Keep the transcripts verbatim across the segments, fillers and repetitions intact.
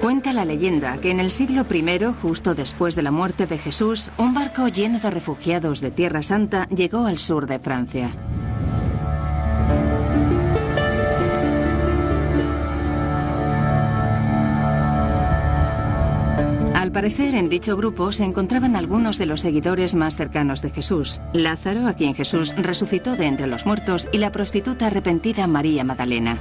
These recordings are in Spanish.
Cuenta la leyenda que en el siglo primero, justo después de la muerte de Jesús, un barco lleno de refugiados de Tierra Santa llegó al sur de Francia. Al parecer, en dicho grupo se encontraban algunos de los seguidores más cercanos de Jesús: Lázaro, a quien Jesús resucitó de entre los muertos, y la prostituta arrepentida María Magdalena.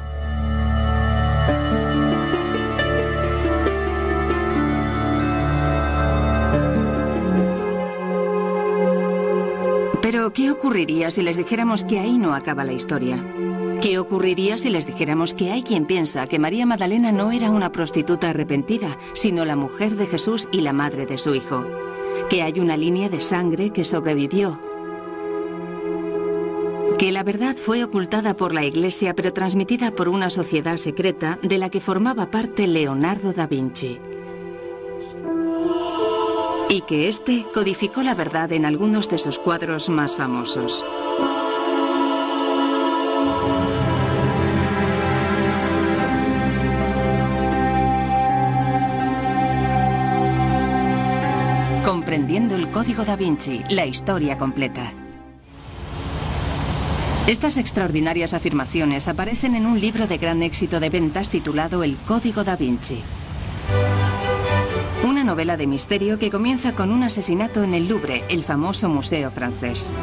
Pero, ¿qué ocurriría si les dijéramos que ahí no acaba la historia? ¿Qué ocurriría si les dijéramos que hay quien piensa que María Magdalena no era una prostituta arrepentida, sino la mujer de Jesús y la madre de su hijo? Que hay una línea de sangre que sobrevivió. Que la verdad fue ocultada por la Iglesia, pero transmitida por una sociedad secreta de la que formaba parte Leonardo da Vinci. Y que éste codificó la verdad en algunos de sus cuadros más famosos. Comprendiendo el Código da Vinci, la historia completa. Estas extraordinarias afirmaciones aparecen en un libro de gran éxito de ventas titulado El Código da Vinci. Una novela de misterio que comienza con un asesinato en el Louvre, el famoso museo francés.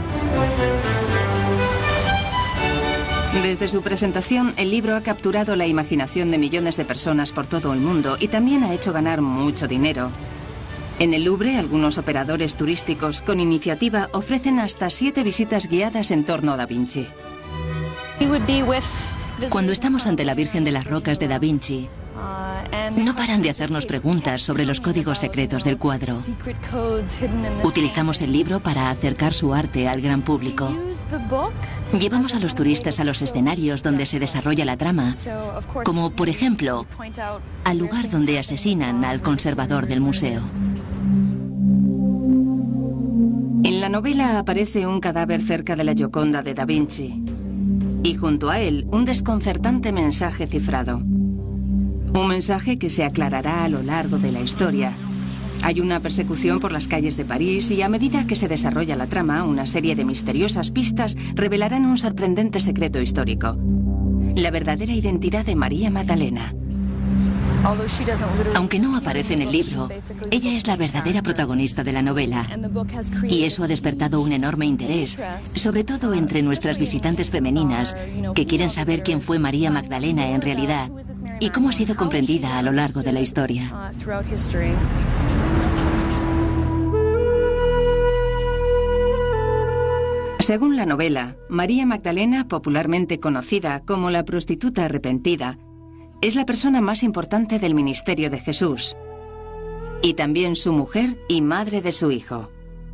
Desde su presentación, el libro ha capturado la imaginación de millones de personas por todo el mundo y también ha hecho ganar mucho dinero. En el Louvre, algunos operadores turísticos con iniciativa ofrecen hasta siete visitas guiadas en torno a Da Vinci. Cuando estamos ante la Virgen de las Rocas de Da Vinci, no paran de hacernos preguntas sobre los códigos secretos del cuadro. Utilizamos el libro para acercar su arte al gran público. Llevamos a los turistas a los escenarios donde se desarrolla la trama, como por ejemplo, al lugar donde asesinan al conservador del museo. En la novela aparece un cadáver cerca de la Gioconda de Da Vinci y junto a él un desconcertante mensaje cifrado. Un mensaje que se aclarará a lo largo de la historia. Hay una persecución por las calles de París y a medida que se desarrolla la trama, una serie de misteriosas pistas revelarán un sorprendente secreto histórico: la verdadera identidad de María Magdalena. Aunque no aparece en el libro, ella es la verdadera protagonista de la novela. Y eso ha despertado un enorme interés, sobre todo entre nuestras visitantes femeninas, que quieren saber quién fue María Magdalena en realidad y cómo ha sido comprendida a lo largo de la historia. Según la novela, María Magdalena, popularmente conocida como la prostituta arrepentida, es la persona más importante del ministerio de Jesús, y también su mujer y madre de su hijo.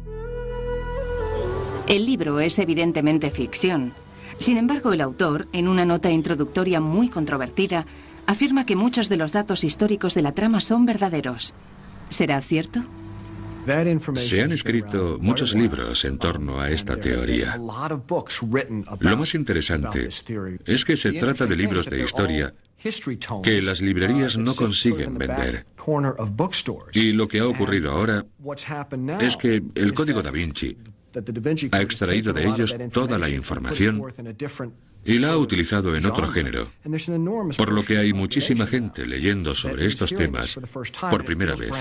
El libro es evidentemente ficción. Sin embargo, el autor, en una nota introductoria muy controvertida, afirma que muchos de los datos históricos de la trama son verdaderos. ¿Será cierto? Se han escrito muchos libros en torno a esta teoría. Lo más interesante es que se trata de libros de historia que las librerías no consiguen vender. Y lo que ha ocurrido ahora es que el Código da Vinci ha extraído de ellos toda la información y la ha utilizado en otro género, por lo que hay muchísima gente leyendo sobre estos temas por primera vez.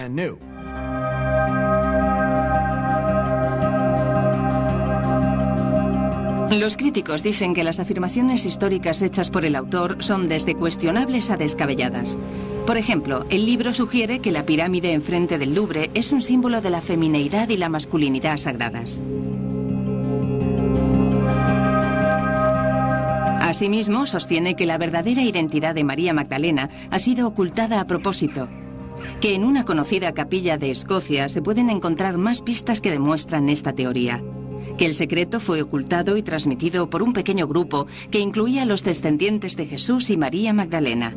Los críticos dicen que las afirmaciones históricas hechas por el autor son desde cuestionables a descabelladas. Por ejemplo, el libro sugiere que la pirámide enfrente del Louvre es un símbolo de la femineidad y la masculinidad sagradas. Asimismo, sostiene que la verdadera identidad de María Magdalena ha sido ocultada a propósito, que en una conocida capilla de Escocia se pueden encontrar más pistas que demuestran esta teoría, que el secreto fue ocultado y transmitido por un pequeño grupo que incluía a los descendientes de Jesús y María Magdalena.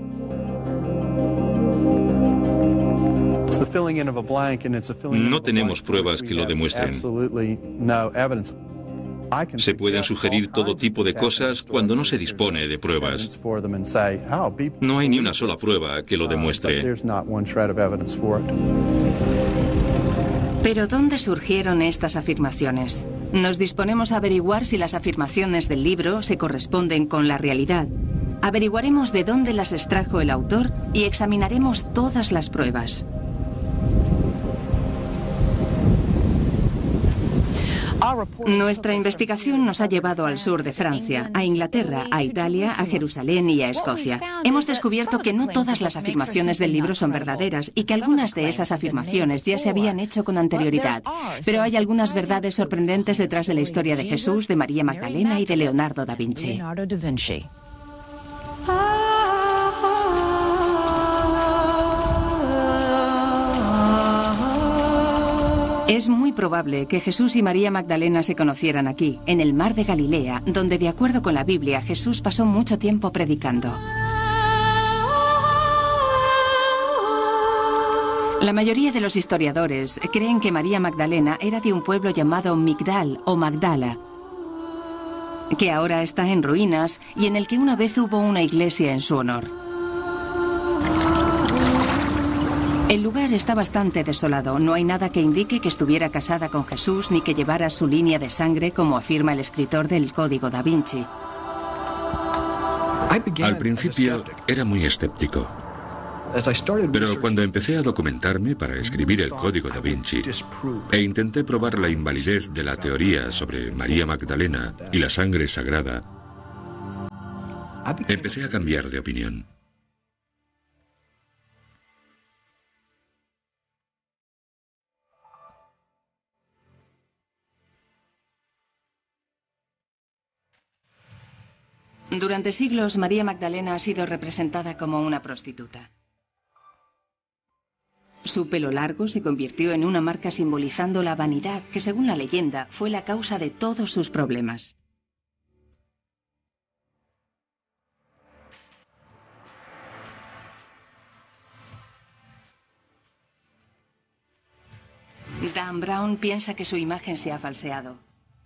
No tenemos pruebas que lo demuestren. Se pueden sugerir todo tipo de cosas cuando no se dispone de pruebas. No hay ni una sola prueba que lo demuestre. Pero ¿dónde surgieron estas afirmaciones? Nos disponemos a averiguar si las afirmaciones del libro se corresponden con la realidad. Averiguaremos de dónde las extrajo el autor y examinaremos todas las pruebas. Nuestra investigación nos ha llevado al sur de Francia, a Inglaterra, a Italia, a Jerusalén y a Escocia. Hemos descubierto que no todas las afirmaciones del libro son verdaderas y que algunas de esas afirmaciones ya se habían hecho con anterioridad. Pero hay algunas verdades sorprendentes detrás de la historia de Jesús, de María Magdalena y de Leonardo da Vinci. Es muy probable que Jesús y María Magdalena se conocieran aquí, en el mar de Galilea, donde, de acuerdo con la Biblia, Jesús pasó mucho tiempo predicando. La mayoría de los historiadores creen que María Magdalena era de un pueblo llamado Migdal o Magdala, que ahora está en ruinas y en el que una vez hubo una iglesia en su honor. El lugar está bastante desolado. No hay nada que indique que estuviera casada con Jesús ni que llevara su línea de sangre, como afirma el escritor del Código da Vinci. Al principio era muy escéptico. Pero cuando empecé a documentarme para escribir el Código da Vinci e intenté probar la invalidez de la teoría sobre María Magdalena y la sangre sagrada, empecé a cambiar de opinión. Durante siglos, María Magdalena ha sido representada como una prostituta. Su pelo largo se convirtió en una marca simbolizando la vanidad, que según la leyenda fue la causa de todos sus problemas. Dan Brown piensa que su imagen se ha falseado.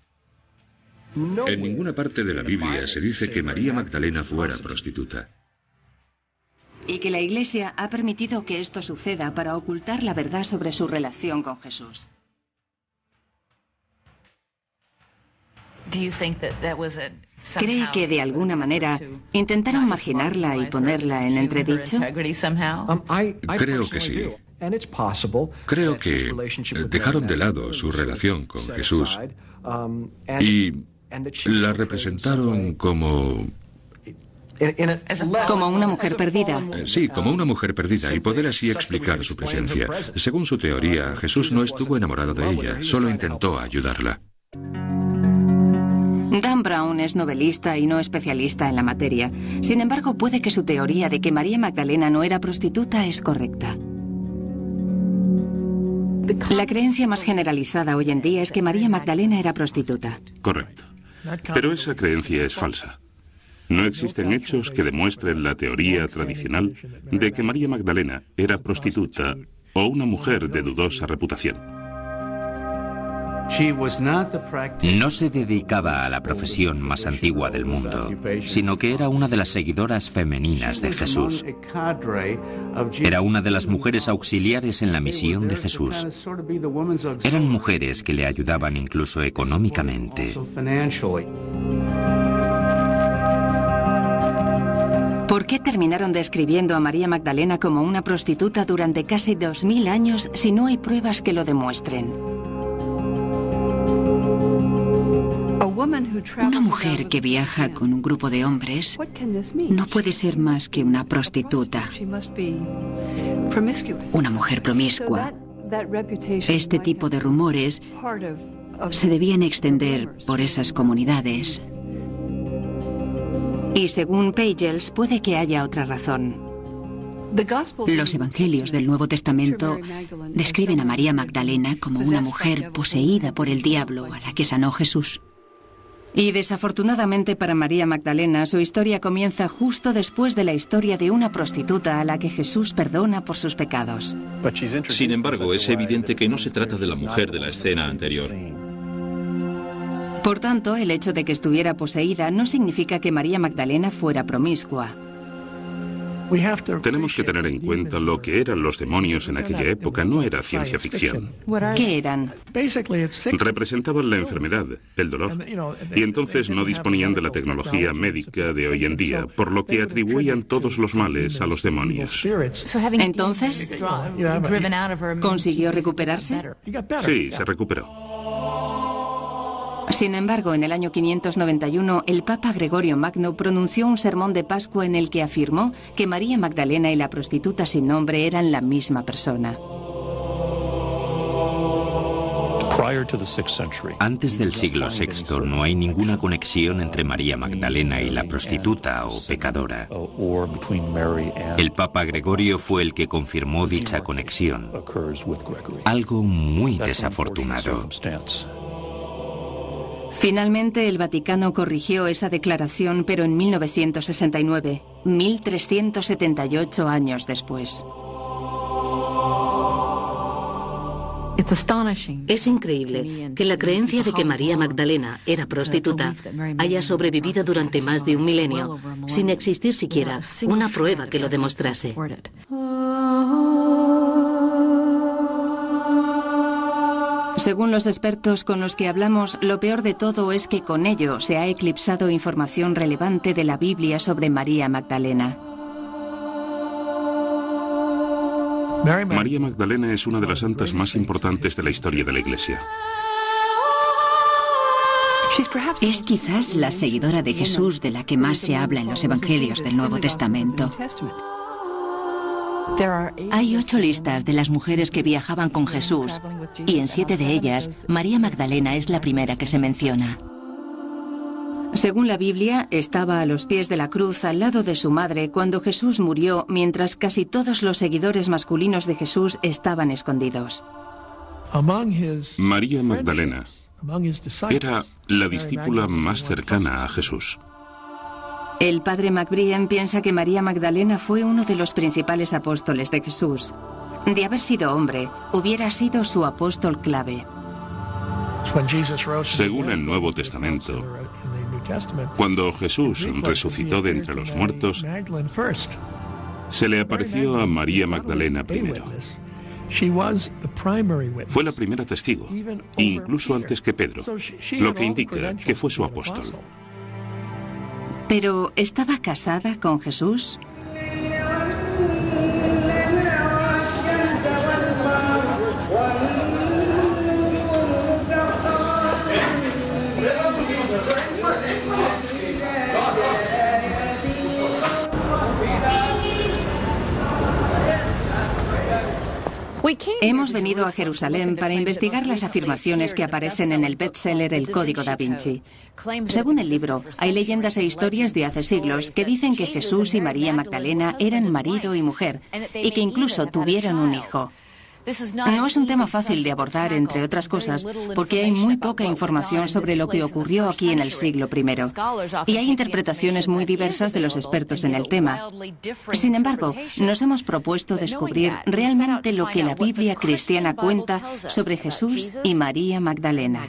En ninguna parte de la Biblia se dice que María Magdalena fuera prostituta. Y que la Iglesia ha permitido que esto suceda para ocultar la verdad sobre su relación con Jesús. ¿Cree que de alguna manera intentaron marginarla y ponerla en entredicho? Creo que sí. Creo que dejaron de lado su relación con Jesús y la representaron como... Como una mujer perdida. Sí, como una mujer perdida, y poder así explicar su presencia. Según su teoría, Jesús no estuvo enamorado de ella, solo intentó ayudarla. Dan Brown es novelista y no especialista en la materia. Sin embargo, puede que su teoría de que María Magdalena no era prostituta es correcta. La creencia más generalizada hoy en día es que María Magdalena era prostituta. Correcto. Pero esa creencia es falsa. No existen hechos que demuestren la teoría tradicional de que María Magdalena era prostituta o una mujer de dudosa reputación. No se dedicaba a la profesión más antigua del mundo, sino que era una de las seguidoras femeninas de Jesús. Era una de las mujeres auxiliares en la misión de Jesús. Eran mujeres que le ayudaban incluso económicamente. ¿Por qué terminaron describiendo a María Magdalena como una prostituta durante casi dos mil años si no hay pruebas que lo demuestren? Una mujer que viaja con un grupo de hombres no puede ser más que una prostituta, una mujer promiscua. Este tipo de rumores se debían extender por esas comunidades. Y según Pagels, puede que haya otra razón. Los evangelios del Nuevo Testamento describen a María Magdalena como una mujer poseída por el diablo a la que sanó Jesús. Y desafortunadamente para María Magdalena, su historia comienza justo después de la historia de una prostituta a la que Jesús perdona por sus pecados. Sin embargo, es evidente que no se trata de la mujer de la escena anterior. Por tanto, el hecho de que estuviera poseída no significa que María Magdalena fuera promiscua. Tenemos que tener en cuenta lo que eran los demonios en aquella época. No era ciencia ficción. ¿Qué eran? Representaban la enfermedad, el dolor, y entonces no disponían de la tecnología médica de hoy en día, por lo que atribuían todos los males a los demonios. Entonces, ¿consiguió recuperarse? Sí, se recuperó. Sin embargo, en el año quinientos noventa y uno, el Papa Gregorio Magno pronunció un sermón de Pascua en el que afirmó que María Magdalena y la prostituta sin nombre eran la misma persona. Antes del siglo sexto no hay ninguna conexión entre María Magdalena y la prostituta o pecadora. El Papa Gregorio fue el que confirmó dicha conexión. Algo muy desafortunado. Finalmente, el Vaticano corrigió esa declaración, pero en mil novecientos sesenta y nueve, mil trescientos setenta y ocho años después. Es increíble que la creencia de que María Magdalena era prostituta haya sobrevivido durante más de un milenio, sin existir siquiera una prueba que lo demostrase. Según los expertos con los que hablamos, lo peor de todo es que con ello se ha eclipsado información relevante de la Biblia sobre María Magdalena. María Magdalena es una de las santas más importantes de la historia de la Iglesia. Es quizás la seguidora de Jesús de la que más se habla en los Evangelios del Nuevo Testamento. Hay ocho listas de las mujeres que viajaban con Jesús, y en siete de ellas, María Magdalena es la primera que se menciona. Según la Biblia, estaba a los pies de la cruz al lado de su madre cuando Jesús murió, mientras casi todos los seguidores masculinos de Jesús estaban escondidos. María Magdalena era la discípula más cercana a Jesús. El padre McBrien piensa que María Magdalena fue uno de los principales apóstoles de Jesús. De haber sido hombre, hubiera sido su apóstol clave. Según el Nuevo Testamento, cuando Jesús resucitó de entre los muertos, se le apareció a María Magdalena primero. Fue la primera testigo, incluso antes que Pedro, lo que indica que fue su apóstol. ¿Pero estaba casada con Jesús? Hemos venido a Jerusalén para investigar las afirmaciones que aparecen en el bestseller El Código da Vinci. Según el libro, hay leyendas e historias de hace siglos que dicen que Jesús y María Magdalena eran marido y mujer, y que incluso tuvieron un hijo. No es un tema fácil de abordar, entre otras cosas, porque hay muy poca información sobre lo que ocurrió aquí en el siglo primero. Y hay interpretaciones muy diversas de los expertos en el tema. Sin embargo, nos hemos propuesto descubrir realmente lo que la Biblia cristiana cuenta sobre Jesús y María Magdalena.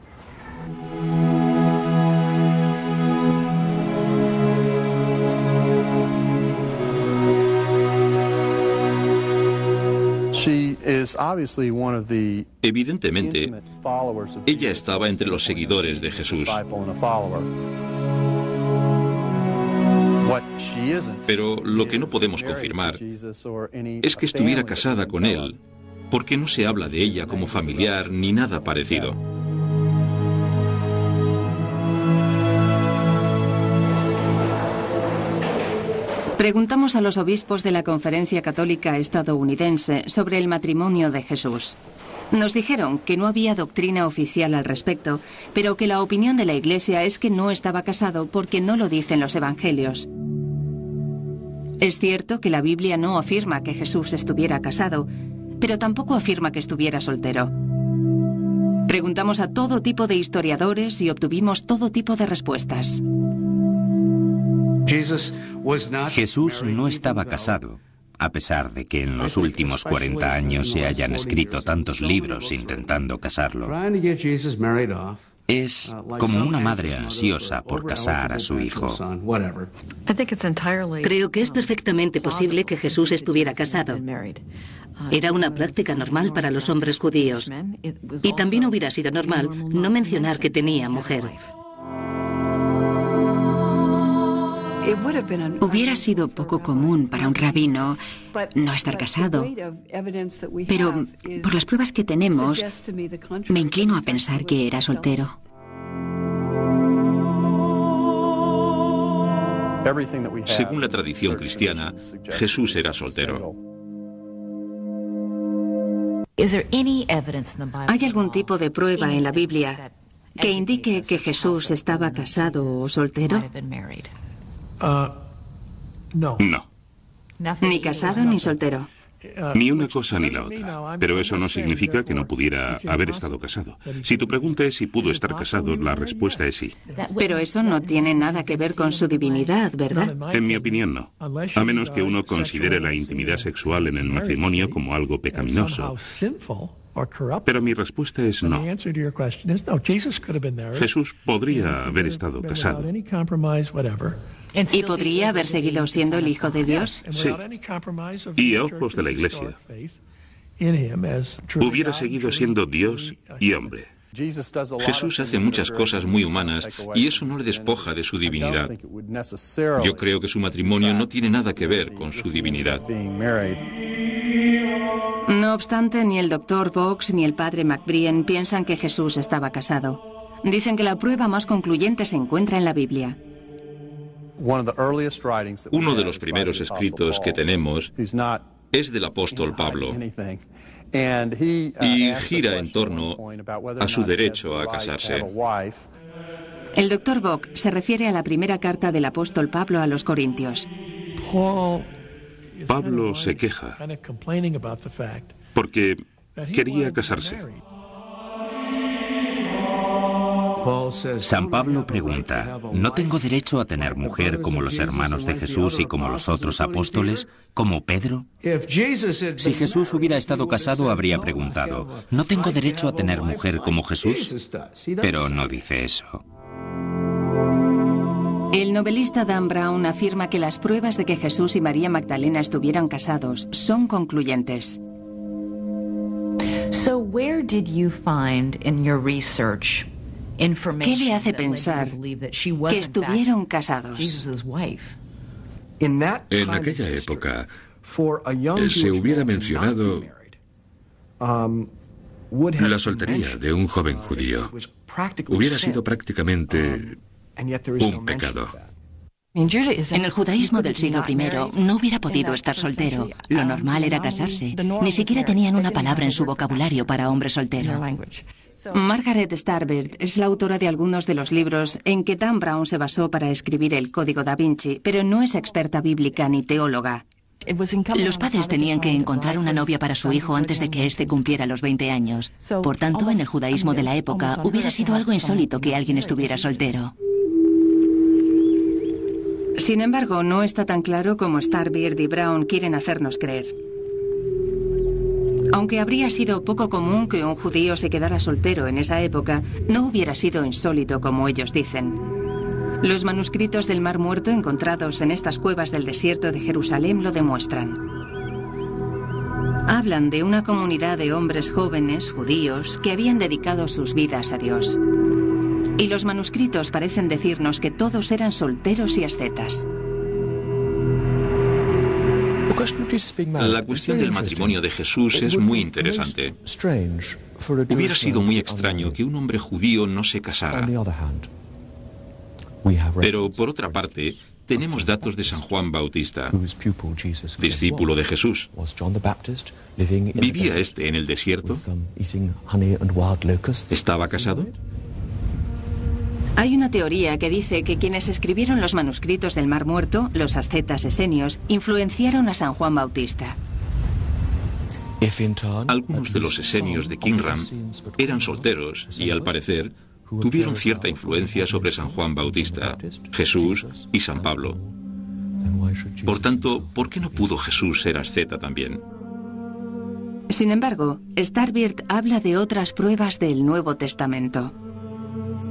Evidentemente, ella estaba entre los seguidores de Jesús. Pero lo que no podemos confirmar es que estuviera casada con él, porque no se habla de ella como familiar ni nada parecido. Preguntamos a los obispos de la Conferencia Católica Estadounidense sobre el matrimonio de Jesús. Nos dijeron que no había doctrina oficial al respecto, pero que la opinión de la Iglesia es que no estaba casado porque no lo dicen los Evangelios. Es cierto que la Biblia no afirma que Jesús estuviera casado, pero tampoco afirma que estuviera soltero. Preguntamos a todo tipo de historiadores y obtuvimos todo tipo de respuestas. Jesús no estaba casado, a pesar de que en los últimos cuarenta años se hayan escrito tantos libros intentando casarlo. Es como una madre ansiosa por casar a su hijo. Creo que es perfectamente posible que Jesús estuviera casado. Era una práctica normal para los hombres judíos. Y también hubiera sido normal no mencionar que tenía mujer. Hubiera sido poco común para un rabino no estar casado, pero por las pruebas que tenemos, me inclino a pensar que era soltero. Según la tradición cristiana, Jesús era soltero. ¿Hay algún tipo de prueba en la Biblia que indique que Jesús estaba casado o soltero? No. Ni casado ni soltero. Ni una cosa ni la otra. Pero eso no significa que no pudiera haber estado casado. Si tu pregunta es si pudo estar casado, la respuesta es sí. Pero eso no tiene nada que ver con su divinidad, ¿verdad? En mi opinión, no. A menos que uno considere la intimidad sexual en el matrimonio como algo pecaminoso. Pero mi respuesta es no. Jesús podría haber estado casado. ¿Y podría haber seguido siendo el Hijo de Dios? Sí. Y a ojos de la Iglesia, hubiera seguido siendo Dios y hombre. Jesús hace muchas cosas muy humanas y eso no le despoja de su divinidad. Yo creo que su matrimonio no tiene nada que ver con su divinidad. No obstante, ni el doctor Box ni el padre McBrien piensan que Jesús estaba casado. Dicen que la prueba más concluyente se encuentra en la Biblia. Uno de los primeros escritos que tenemos es del apóstol Pablo y gira en torno a su derecho a casarse. El doctor Bock se refiere a la primera carta del apóstol Pablo a los Corintios. Pablo se queja porque quería casarse. San Pablo pregunta, ¿no tengo derecho a tener mujer como los hermanos de Jesús y como los otros apóstoles, como Pedro? Si Jesús hubiera estado casado, habría preguntado, ¿no tengo derecho a tener mujer como Jesús? Pero no dice eso. El novelista Dan Brown afirma que las pruebas de que Jesús y María Magdalena estuvieran casados son concluyentes. So where did you find in your research ¿Qué le hace pensar que estuvieron casados? En aquella época, se hubiera mencionado la soltería de un joven judío. Hubiera sido prácticamente un pecado. En el judaísmo del siglo primero no hubiera podido estar soltero. Lo normal era casarse. Ni siquiera tenían una palabra en su vocabulario para hombre soltero. Margaret Starbird es la autora de algunos de los libros en que Dan Brown se basó para escribir el Código da Vinci, pero no es experta bíblica ni teóloga. Los padres tenían que encontrar una novia para su hijo antes de que éste cumpliera los veinte años. Por tanto, en el judaísmo de la época hubiera sido algo insólito que alguien estuviera soltero. Sin embargo, no está tan claro como Starbird y Brown quieren hacernos creer. Aunque habría sido poco común que un judío se quedara soltero en esa época, no hubiera sido insólito como ellos dicen. Los manuscritos del Mar Muerto encontrados en estas cuevas del desierto de Jerusalén lo demuestran. Hablan de una comunidad de hombres jóvenes, judíos, que habían dedicado sus vidas a Dios. Y los manuscritos parecen decirnos que todos eran solteros y ascetas. La cuestión del matrimonio de Jesús es muy interesante. Hubiera sido muy extraño que un hombre judío no se casara. Pero, por otra parte, tenemos datos de San Juan Bautista, discípulo de Jesús. ¿Vivía este en el desierto? ¿Estaba casado? Hay una teoría que dice que quienes escribieron los manuscritos del Mar Muerto, los ascetas esenios, influenciaron a San Juan Bautista. Algunos de los esenios de Qumran eran solteros y, al parecer, tuvieron cierta influencia sobre San Juan Bautista, Jesús y San Pablo. Por tanto, ¿por qué no pudo Jesús ser asceta también? Sin embargo, Starbird habla de otras pruebas del Nuevo Testamento.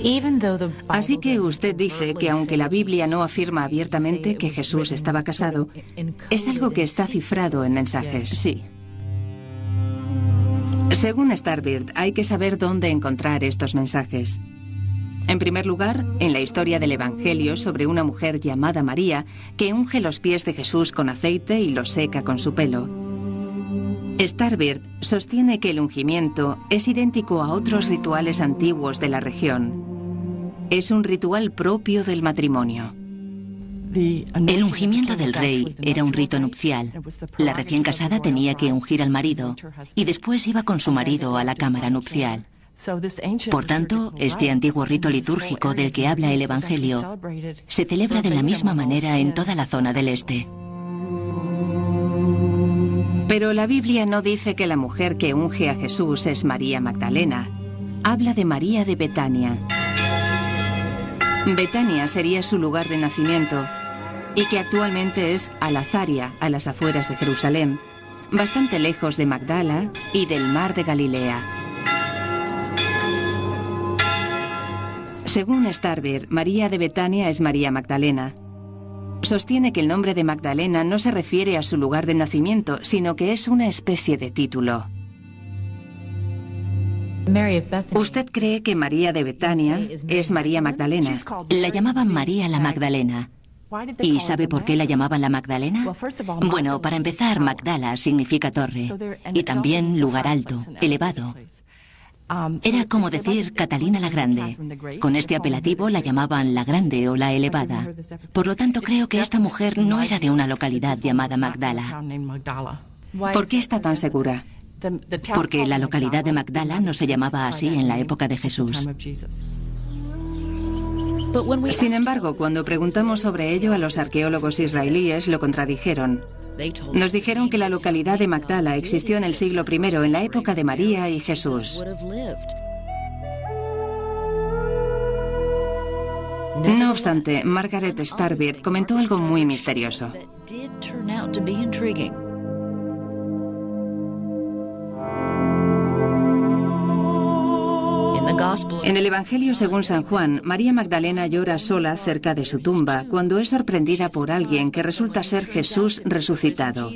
Así que usted dice que aunque la Biblia no afirma abiertamente que Jesús estaba casado, es algo que está cifrado en mensajes. Sí. Según Starbird, hay que saber dónde encontrar estos mensajes. En primer lugar, en la historia del Evangelio sobre una mujer llamada María que unge los pies de Jesús con aceite y los seca con su pelo. Starbird sostiene que el ungimiento es idéntico a otros rituales antiguos de la región. Es un ritual propio del matrimonio. El ungimiento del rey era un rito nupcial. La recién casada tenía que ungir al marido y después iba con su marido a la cámara nupcial. Por tanto, este antiguo rito litúrgico del que habla el Evangelio se celebra de la misma manera en toda la zona del este. Pero la Biblia no dice que la mujer que unge a Jesús es María Magdalena. Habla de María de Betania. Betania sería su lugar de nacimiento y que actualmente es Al-Azaria, a las afueras de Jerusalén, bastante lejos de Magdala y del mar de Galilea. Según Starbird, María de Betania es María Magdalena. Sostiene que el nombre de Magdalena no se refiere a su lugar de nacimiento, sino que es una especie de título. ¿Usted cree que María de Betania es María Magdalena? La llamaban María la Magdalena. ¿Y sabe por qué la llamaban la Magdalena? Bueno, para empezar, Magdala significa torre y también lugar alto, elevado. Era como decir Catalina la Grande. Con este apelativo la llamaban la Grande o la Elevada. Por lo tanto, creo que esta mujer no era de una localidad llamada Magdala. ¿Por qué está tan segura? Porque la localidad de Magdala no se llamaba así en la época de Jesús. Sin embargo, cuando preguntamos sobre ello a los arqueólogos israelíes, lo contradijeron. Nos dijeron que la localidad de Magdala existió en el siglo primero, en la época de María y Jesús. No obstante, Margaret Starbird comentó algo muy misterioso. En el Evangelio según San Juan, María Magdalena llora sola cerca de su tumba cuando es sorprendida por alguien que resulta ser Jesús resucitado.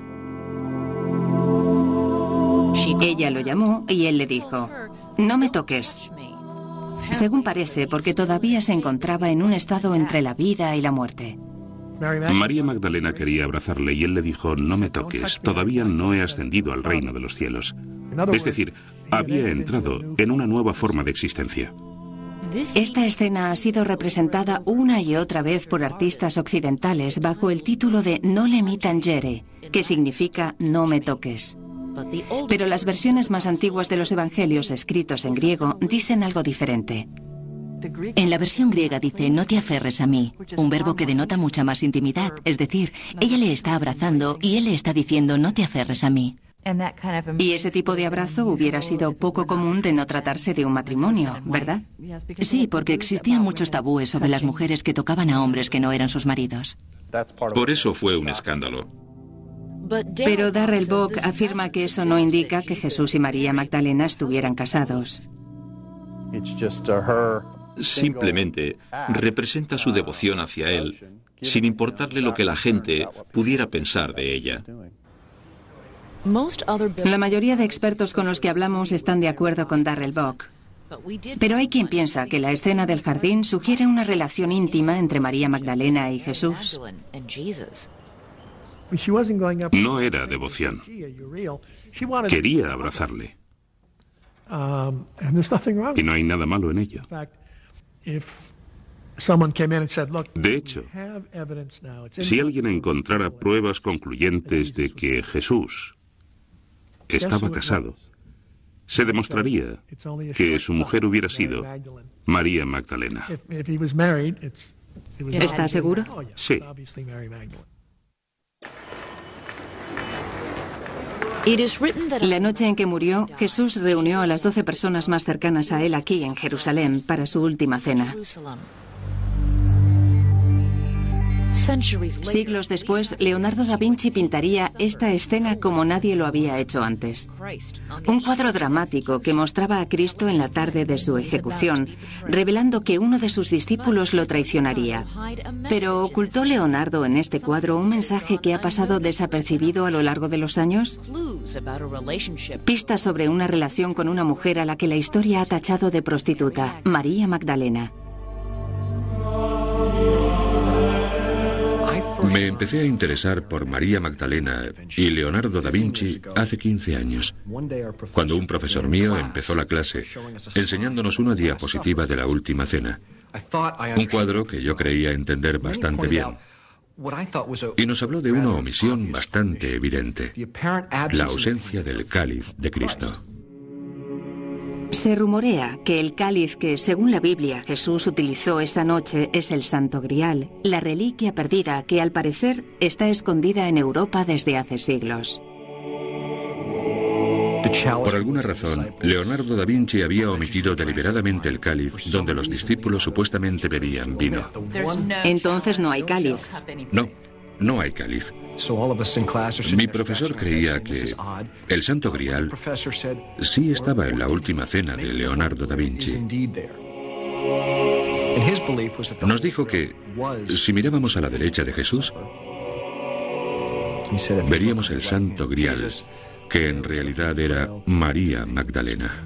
Ella lo llamó y él le dijo, «No me toques». Según parece, porque todavía se encontraba en un estado entre la vida y la muerte. María Magdalena quería abrazarle y él le dijo, «No me toques, todavía no he ascendido al reino de los cielos». Es decir, había entrado en una nueva forma de existencia. Esta escena ha sido representada una y otra vez por artistas occidentales bajo el título de Nole mi tangere, que significa no me toques. Pero las versiones más antiguas de los evangelios escritos en griego dicen algo diferente. En la versión griega dice, no te aferres a mí, un verbo que denota mucha más intimidad, es decir, ella le está abrazando y él le está diciendo, no te aferres a mí. Y ese tipo de abrazo hubiera sido poco común de no tratarse de un matrimonio, ¿verdad? Sí, porque existían muchos tabúes sobre las mujeres que tocaban a hombres que no eran sus maridos. Por eso fue un escándalo. Pero Darrell Bock afirma que eso no indica que Jesús y María Magdalena estuvieran casados. Simplemente representa su devoción hacia él, sin importarle lo que la gente pudiera pensar de ella. La mayoría de expertos con los que hablamos están de acuerdo con Darrell Bock. Pero hay quien piensa que la escena del jardín sugiere una relación íntima entre María Magdalena y Jesús. No era devoción. Quería abrazarle. Y no hay nada malo en ello. De hecho, si alguien encontrara pruebas concluyentes de que Jesús estaba casado, se demostraría que su mujer hubiera sido María Magdalena. ¿Está seguro? Sí. La noche en que murió, Jesús reunió a las doce personas más cercanas a él aquí en Jerusalén para su última cena. Siglos después, Leonardo da Vinci pintaría esta escena como nadie lo había hecho antes. Un cuadro dramático que mostraba a Cristo en la tarde de su ejecución, revelando que uno de sus discípulos lo traicionaría. Pero ¿ocultó Leonardo en este cuadro un mensaje que ha pasado desapercibido a lo largo de los años? Pistas sobre una relación con una mujer a la que la historia ha tachado de prostituta, María Magdalena. Me empecé a interesar por María Magdalena y Leonardo da Vinci hace quince años, cuando un profesor mío empezó la clase enseñándonos una diapositiva de la Última Cena, un cuadro que yo creía entender bastante bien, y nos habló de una omisión bastante evidente, la ausencia del cáliz de Cristo. Se rumorea que el cáliz que, según la Biblia, Jesús utilizó esa noche es el Santo Grial, la reliquia perdida que, al parecer, está escondida en Europa desde hace siglos. Por alguna razón, Leonardo da Vinci había omitido deliberadamente el cáliz donde los discípulos supuestamente bebían vino. Entonces no hay cáliz. No, no hay cáliz. Mi profesor creía que el Santo Grial sí estaba en la Última Cena de Leonardo da Vinci. Nos dijo que si mirábamos a la derecha de Jesús, veríamos el Santo Grial, que en realidad era María Magdalena.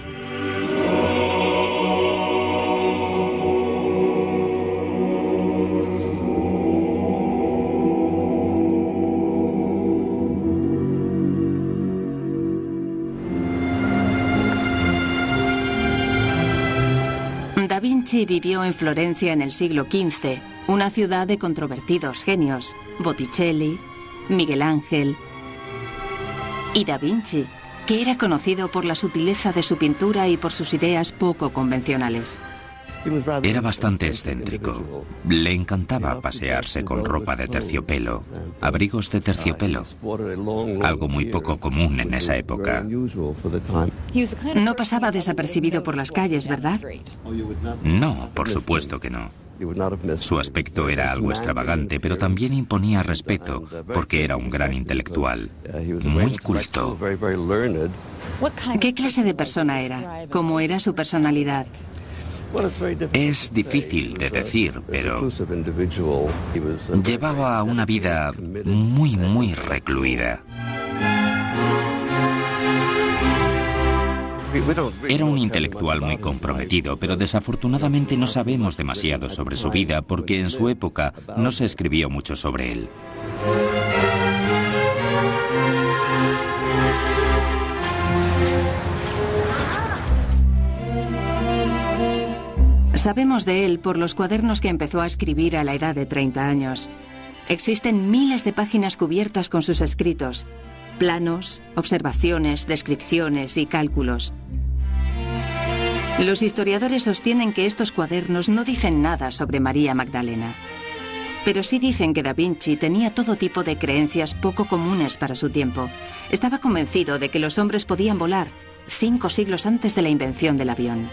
Da Vinci vivió en Florencia en el siglo quince, una ciudad de controvertidos genios, Botticelli, Miguel Ángel y Da Vinci, que era conocido por la sutileza de su pintura y por sus ideas poco convencionales. Era bastante excéntrico. Le encantaba pasearse con ropa de terciopelo, abrigos de terciopelo, algo muy poco común en esa época. No pasaba desapercibido por las calles, ¿verdad? No, por supuesto que no. Su aspecto era algo extravagante, pero también imponía respeto, porque era un gran intelectual, muy culto. ¿Qué clase de persona era? ¿Cómo era su personalidad? Es difícil de decir, pero llevaba una vida muy, muy recluida. Era un intelectual muy comprometido, pero desafortunadamente no sabemos demasiado sobre su vida porque en su época no se escribió mucho sobre él. Sabemos de él por los cuadernos que empezó a escribir a la edad de treinta años. Existen miles de páginas cubiertas con sus escritos, planos, observaciones, descripciones y cálculos. Los historiadores sostienen que estos cuadernos no dicen nada sobre María Magdalena, pero sí dicen que Da Vinci tenía todo tipo de creencias poco comunes para su tiempo. Estaba convencido de que los hombres podían volar, cinco siglos antes de la invención del avión.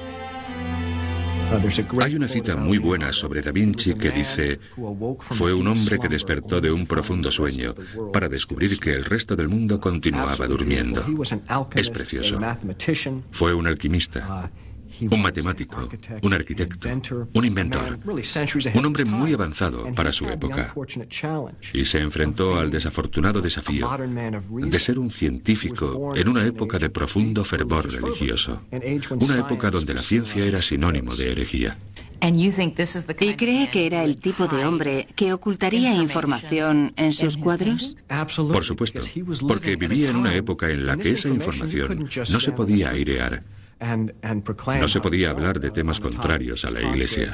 Hay una cita muy buena sobre Da Vinci que dice: fue un hombre que despertó de un profundo sueño para descubrir que el resto del mundo continuaba durmiendo. Es precioso. Fue un alquimista, un matemático, un arquitecto, un inventor, un hombre muy avanzado para su época. Y se enfrentó al desafortunado desafío de ser un científico en una época de profundo fervor religioso, una época donde la ciencia era sinónimo de herejía. ¿Y cree que era el tipo de hombre que ocultaría información en sus cuadros? Por supuesto, porque vivía en una época en la que esa información no se podía airear. No se podía hablar de temas contrarios a la Iglesia.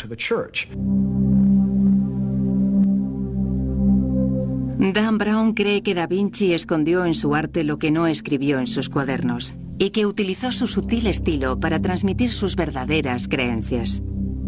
Dan Brown cree que Da Vinci escondió en su arte lo que no escribió en sus cuadernos y que utilizó su sutil estilo para transmitir sus verdaderas creencias.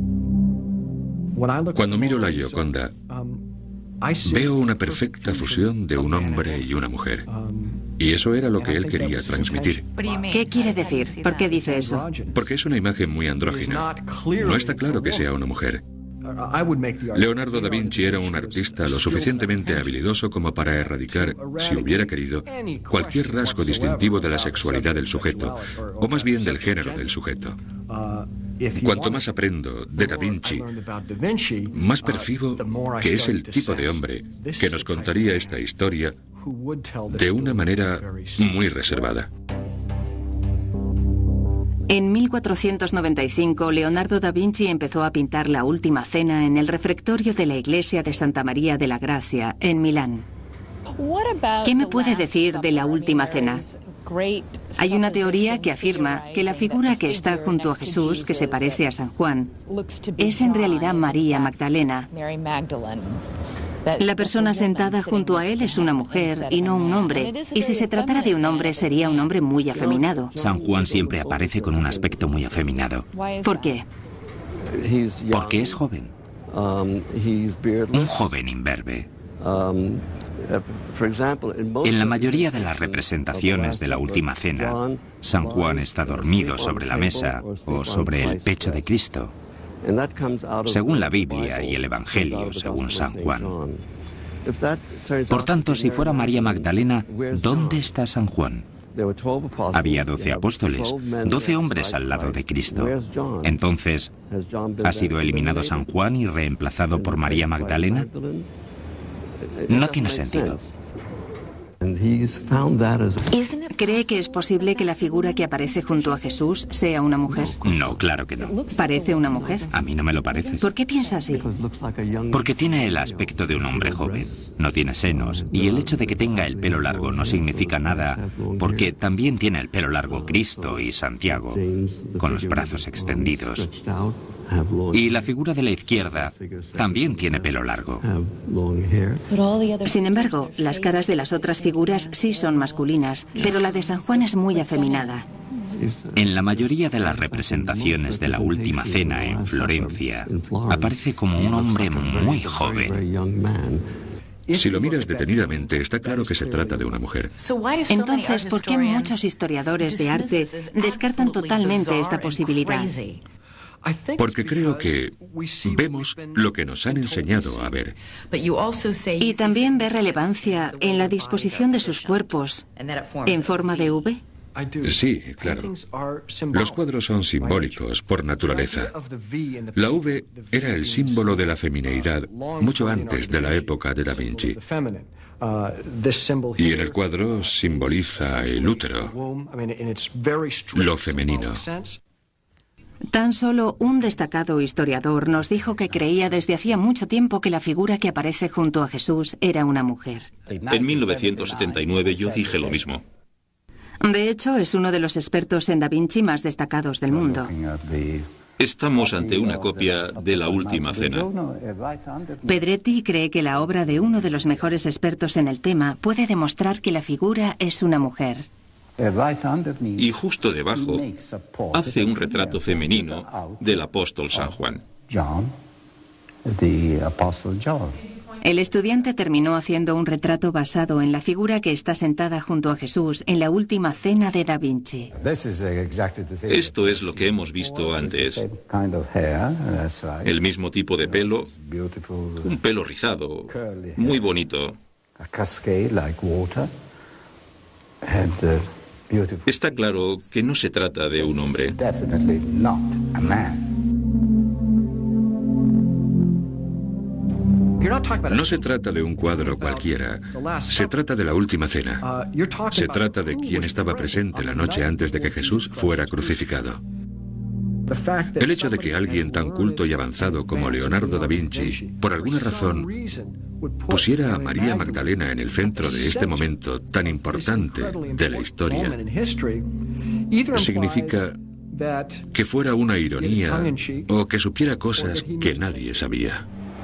Cuando miro la Gioconda, veo una perfecta fusión de un hombre y una mujer. Y eso era lo que él quería transmitir. ¿Qué quiere decir? ¿Por qué dice eso? Porque es una imagen muy andrógina. No está claro que sea una mujer. Leonardo da Vinci era un artista lo suficientemente habilidoso como para erradicar, si hubiera querido, cualquier rasgo distintivo de la sexualidad del sujeto, o más bien del género del sujeto. Cuanto más aprendo de Da Vinci, más percibo que es el tipo de hombre que nos contaría esta historia de una manera muy reservada. En mil cuatrocientos noventa y cinco, Leonardo da Vinci empezó a pintar la Última Cena en el refectorio de la iglesia de Santa María de la Gracia, en Milán. ¿Qué me puede decir de la Última Cena? Hay una teoría que afirma que la figura que está junto a Jesús, que se parece a San Juan, es en realidad María Magdalena. La persona sentada junto a él es una mujer y no un hombre, y si se tratara de un hombre sería un hombre muy afeminado. San Juan siempre aparece con un aspecto muy afeminado. ¿Por qué? Porque es joven. Un joven imberbe. En la mayoría de las representaciones de la Última Cena, San Juan está dormido sobre la mesa o sobre el pecho de Cristo, según la Biblia y el Evangelio según San Juan. Por tanto, si fuera María Magdalena, ¿dónde está San Juan? Había doce apóstoles, doce hombres al lado de Cristo. Entonces, ¿ha sido eliminado San Juan y reemplazado por María Magdalena? No tiene sentido. ¿Cree que es posible que la figura que aparece junto a Jesús sea una mujer? No, claro que no. ¿Parece una mujer? A mí no me lo parece. ¿Por qué piensa así? Porque tiene el aspecto de un hombre joven. No tiene senos. Y el hecho de que tenga el pelo largo no significa nada, porque también tiene el pelo largo Cristo y Santiago, con los brazos extendidos. Y la figura de la izquierda también tiene pelo largo. Sin embargo, las caras de las otras figuras sí son masculinas, pero la de San Juan es muy afeminada. En la mayoría de las representaciones de la Última Cena en Florencia, aparece como un hombre muy joven. Si lo miras detenidamente, está claro que se trata de una mujer. Entonces, ¿por qué muchos historiadores de arte descartan totalmente esta posibilidad? Porque creo que vemos lo que nos han enseñado a ver. Y también ve relevancia en la disposición de sus cuerpos en forma de V. Sí, claro. Los cuadros son simbólicos por naturaleza. La V era el símbolo de la femineidad mucho antes de la época de Da Vinci. Y en el cuadro simboliza el útero, lo femenino. Tan solo un destacado historiador nos dijo que creía desde hacía mucho tiempo que la figura que aparece junto a Jesús era una mujer. En mil novecientos setenta y nueve yo dije lo mismo. De hecho, es uno de los expertos en Da Vinci más destacados del mundo. Estamos ante una copia de la Última Cena. Pedretti cree que la obra de uno de los mejores expertos en el tema puede demostrar que la figura es una mujer. Y justo debajo hace un retrato femenino del apóstol San Juan. El estudiante terminó haciendo un retrato basado en la figura que está sentada junto a Jesús en la Última Cena de Da Vinci. Esto es lo que hemos visto antes. El mismo tipo de pelo, un pelo rizado, muy bonito. Está claro que no se trata de un hombre. No se trata de un cuadro cualquiera, se trata de la Última Cena. Se trata de quien estaba presente la noche antes de que Jesús fuera crucificado. El hecho de que alguien tan culto y avanzado como Leonardo da Vinci, por alguna razón, pusiera a María Magdalena en el centro de este momento tan importante de la historia, significa que fuera una ironía o que supiera cosas que nadie sabía.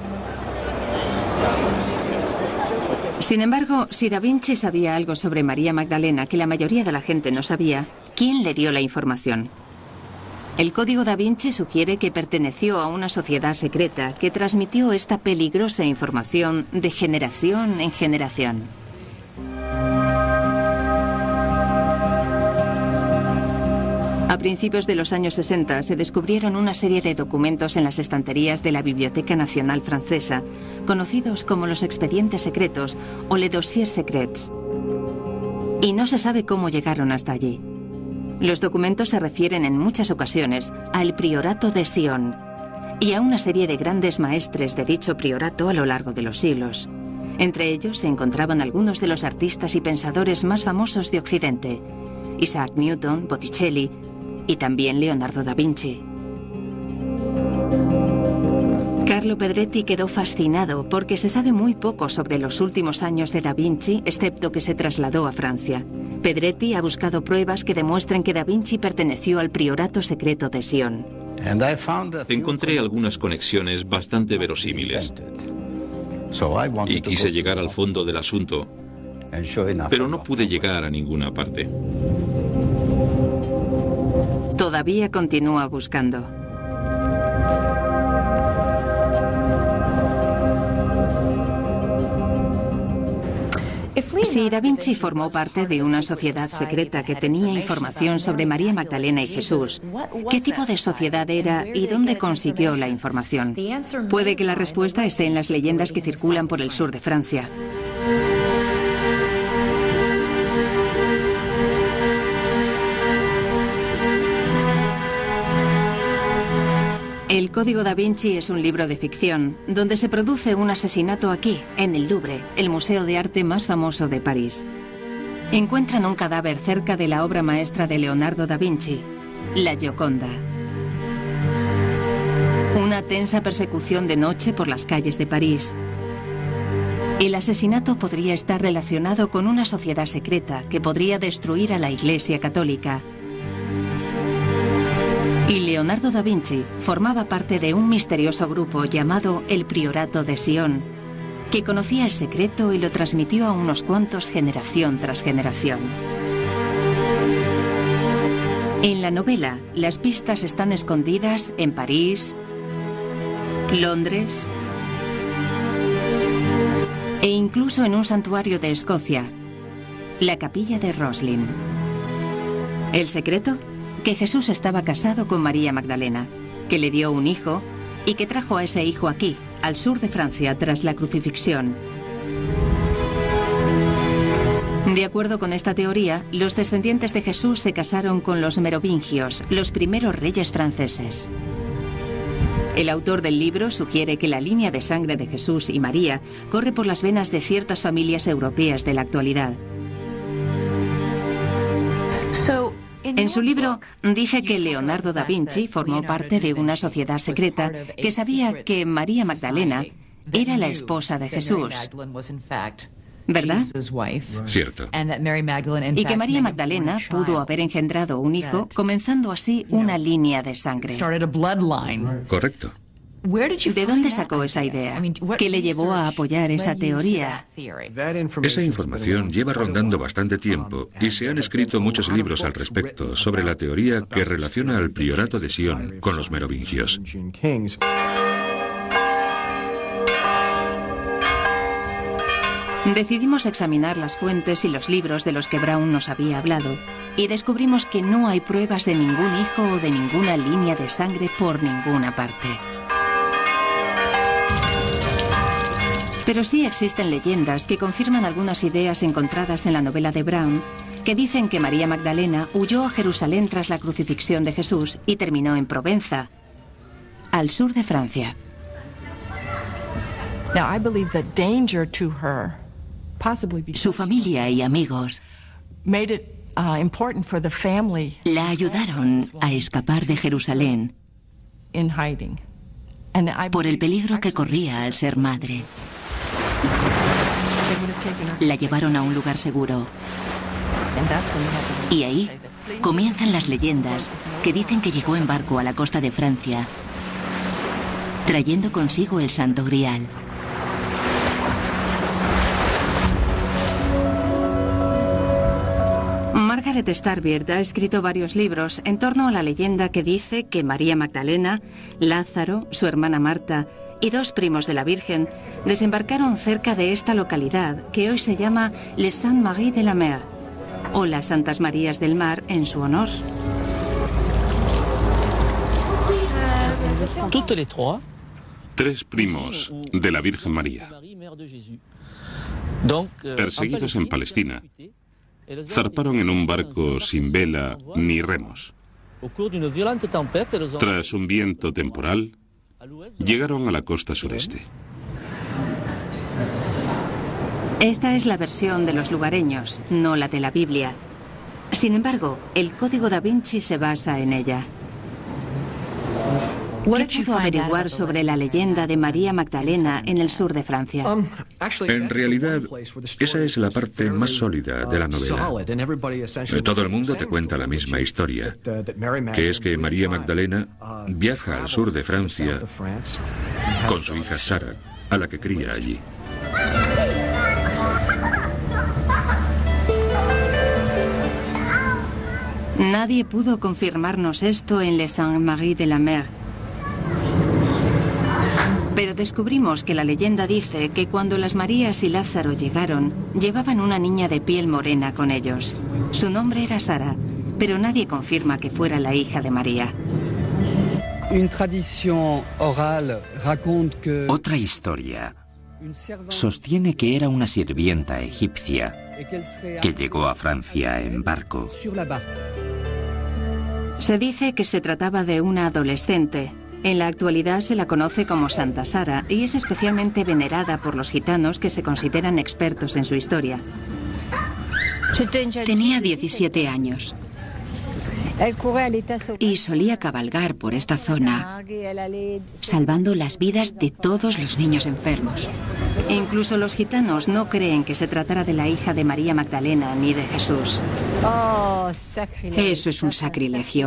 Sin embargo, si Da Vinci sabía algo sobre María Magdalena que la mayoría de la gente no sabía, ¿quién le dio la información? El Código Da Vinci sugiere que perteneció a una sociedad secreta que transmitió esta peligrosa información de generación en generación. A principios de los años sesenta se descubrieron una serie de documentos en las estanterías de la Biblioteca Nacional Francesa, conocidos como los expedientes secretos o les dossiers secrets. Y no se sabe cómo llegaron hasta allí. Los documentos se refieren en muchas ocasiones al priorato de Sion y a una serie de grandes maestres de dicho priorato a lo largo de los siglos. Entre ellos se encontraban algunos de los artistas y pensadores más famosos de Occidente: Isaac Newton, Botticelli y también Leonardo da Vinci. Carlo Pedretti quedó fascinado porque se sabe muy poco sobre los últimos años de da Vinci, excepto que se trasladó a Francia. Pedretti ha buscado pruebas que demuestren que da Vinci perteneció al priorato secreto de Sion. Encontré algunas conexiones bastante verosímiles y quise llegar al fondo del asunto, pero no pude llegar a ninguna parte. Todavía continúa buscando. Si Da Vinci formó parte de una sociedad secreta que tenía información sobre María Magdalena y Jesús, ¿qué tipo de sociedad era y dónde consiguió la información? Puede que la respuesta esté en las leyendas que circulan por el sur de Francia. El Código da Vinci es un libro de ficción, donde se produce un asesinato aquí, en el Louvre, el museo de arte más famoso de París. Encuentran un cadáver cerca de la obra maestra de Leonardo da Vinci, la Gioconda. Una tensa persecución de noche por las calles de París. El asesinato podría estar relacionado con una sociedad secreta que podría destruir a la Iglesia Católica. Y Leonardo da Vinci formaba parte de un misterioso grupo llamado el Priorato de Sion, que conocía el secreto y lo transmitió a unos cuantos generación tras generación. En la novela, las pistas están escondidas en París, Londres e incluso en un santuario de Escocia, la capilla de Roslin. ¿El secreto? Que Jesús estaba casado con María Magdalena, que le dio un hijo y que trajo a ese hijo aquí, al sur de Francia, tras la crucifixión. De acuerdo con esta teoría, los descendientes de Jesús se casaron con los merovingios, los primeros reyes franceses. El autor del libro sugiere que la línea de sangre de Jesús y María corre por las venas de ciertas familias europeas de la actualidad. En su libro dice que Leonardo da Vinci formó parte de una sociedad secreta que sabía que María Magdalena era la esposa de Jesús, ¿verdad? Cierto. Y que María Magdalena pudo haber engendrado un hijo, comenzando así una línea de sangre. Correcto. ¿De dónde sacó esa idea? ¿Qué le llevó a apoyar esa teoría? Esa información lleva rondando bastante tiempo y se han escrito muchos libros al respecto sobre la teoría que relaciona al priorato de Sion con los merovingios. Decidimos examinar las fuentes y los libros de los que Brown nos había hablado y descubrimos que no hay pruebas de ningún hijo o de ninguna línea de sangre por ninguna parte. Pero sí existen leyendas que confirman algunas ideas encontradas en la novela de Brown, que dicen que María Magdalena huyó a Jerusalén tras la crucifixión de Jesús y terminó en Provenza, al sur de Francia. Su familia y amigos la ayudaron a escapar de Jerusalén por el peligro que corría al ser madre. La llevaron a un lugar seguro. Y ahí comienzan las leyendas que dicen que llegó en barco a la costa de Francia, trayendo consigo el Santo Grial. Margaret Starbeard ha escrito varios libros en torno a la leyenda que dice que María Magdalena, Lázaro, su hermana Marta y dos primos de la Virgen desembarcaron cerca de esta localidad que hoy se llama Les Saintes Maries de la Mer, o las Santas Marías del Mar en su honor. Tres primos de la Virgen María, perseguidos en Palestina, zarparon en un barco sin vela ni remos. Tras un viento temporal, llegaron a la costa sureste. Esta es la versión de los lugareños, no la de la Biblia. Sin embargo, el Código da Vinci se basa en ella. ¿Qué pudo averiguar sobre la leyenda de María Magdalena en el sur de Francia? En realidad, esa es la parte más sólida de la novela. Todo el mundo te cuenta la misma historia, que es que María Magdalena viaja al sur de Francia con su hija Sara, a la que cría allí. Nadie pudo confirmarnos esto en Les Saintes-Maries de la Mer. Pero descubrimos que la leyenda dice que cuando las Marías y Lázaro llegaron, llevaban una niña de piel morena con ellos. Su nombre era Sara, pero nadie confirma que fuera la hija de María. Otra historia sostiene que era una sirvienta egipcia que llegó a Francia en barco. Se dice que se trataba de una adolescente. En la actualidad se la conoce como Santa Sara y es especialmente venerada por los gitanos que se consideran expertos en su historia. Tenía diecisiete años y solía cabalgar por esta zona, salvando las vidas de todos los niños enfermos. Incluso los gitanos no creen que se tratara de la hija de María Magdalena ni de Jesús. Eso es un sacrilegio.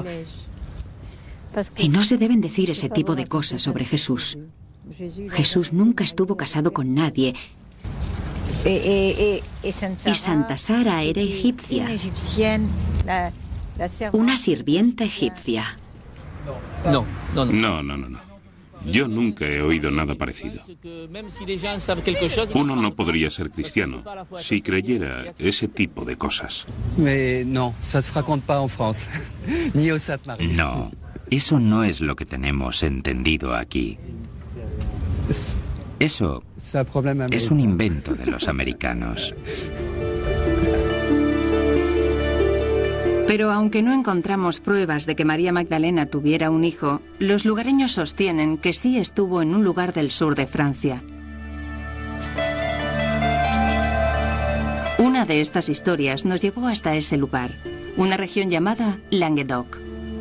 Y no se deben decir ese tipo de cosas sobre Jesús. Jesús nunca estuvo casado con nadie. Y Santa Sara era egipcia. Una sirvienta egipcia. No, no, no, no, no. Yo nunca he oído nada parecido. Uno no podría ser cristiano si creyera ese tipo de cosas. No, eso no es lo que tenemos entendido aquí. Eso es un invento de los americanos. Pero aunque no encontramos pruebas de que María Magdalena tuviera un hijo, los lugareños sostienen que sí estuvo en un lugar del sur de Francia. Una de estas historias nos llevó hasta ese lugar, una región llamada Languedoc.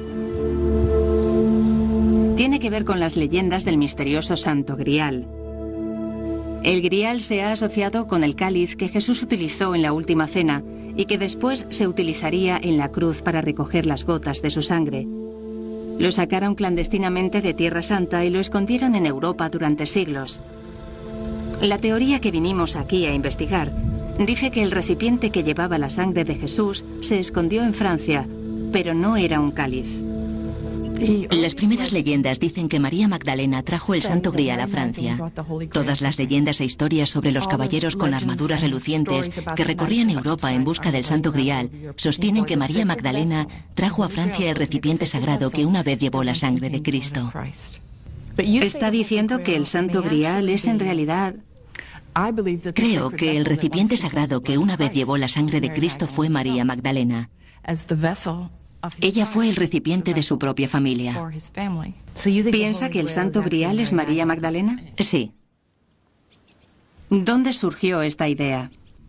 Tiene que ver con las leyendas del misterioso Santo Grial. El Grial se ha asociado con el cáliz que Jesús utilizó en la última cena y que después se utilizaría en la cruz para recoger las gotas de su sangre. Lo sacaron clandestinamente de Tierra Santa y lo escondieron en Europa durante siglos. La teoría que vinimos aquí a investigar dice que el recipiente que llevaba la sangre de Jesús se escondió en Francia, pero no era un cáliz. Las primeras leyendas dicen que María Magdalena trajo el Santo Grial a Francia. Todas las leyendas e historias sobre los caballeros con armaduras relucientes que recorrían Europa en busca del Santo Grial sostienen que María Magdalena trajo a Francia el recipiente sagrado que una vez llevó la sangre de Cristo. ¿Está diciendo que el Santo Grial es en realidad...? Creo que el recipiente sagrado que una vez llevó la sangre de Cristo fue María Magdalena. Ella fue el recipiente de su propia familia. ¿Piensa que el Santo Grial es María Magdalena? Sí. ¿Dónde surgió esta idea?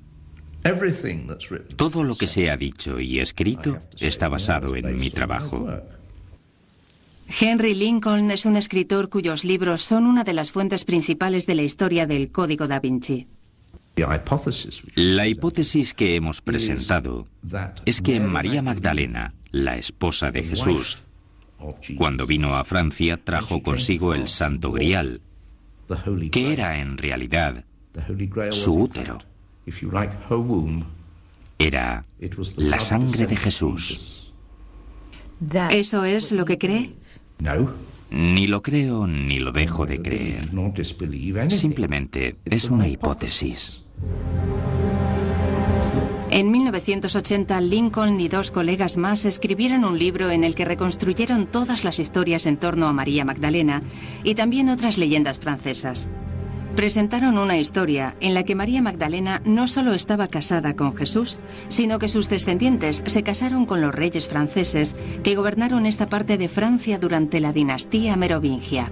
Todo lo que se ha dicho y escrito está basado en mi trabajo. Henry Lincoln es un escritor cuyos libros son una de las fuentes principales de la historia del Código da Vinci. La hipótesis que hemos presentado es que María Magdalena, la esposa de Jesús, cuando vino a Francia trajo consigo el Santo Grial, que era en realidad su útero. Era la sangre de Jesús. ¿Eso es lo que cree? Ni lo creo ni lo dejo de creer. Simplemente es una hipótesis. En mil novecientos ochenta, Lincoln y dos colegas más escribieron un libro en el que reconstruyeron todas las historias en torno a María Magdalena y también otras leyendas francesas. Presentaron una historia en la que María Magdalena no solo estaba casada con Jesús, sino que sus descendientes se casaron con los reyes franceses que gobernaron esta parte de Francia durante la dinastía merovingia.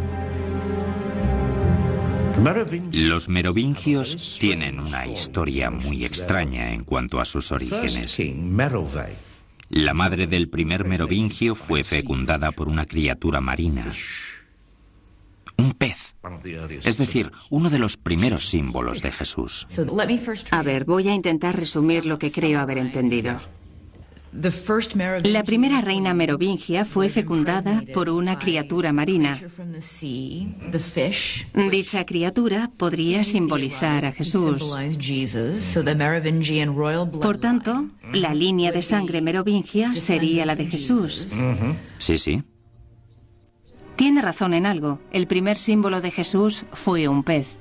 Los merovingios tienen una historia muy extraña en cuanto a sus orígenes. La madre del primer merovingio fue fecundada por una criatura marina, un pez, es decir, uno de los primeros símbolos de Jesús. A ver, voy a intentar resumir lo que creo haber entendido. La primera reina merovingia fue fecundada por una criatura marina. Dicha criatura podría simbolizar a Jesús. Por tanto, la línea de sangre merovingia sería la de Jesús. Sí, sí. Tiene razón en algo. El primer símbolo de Jesús fue un pez.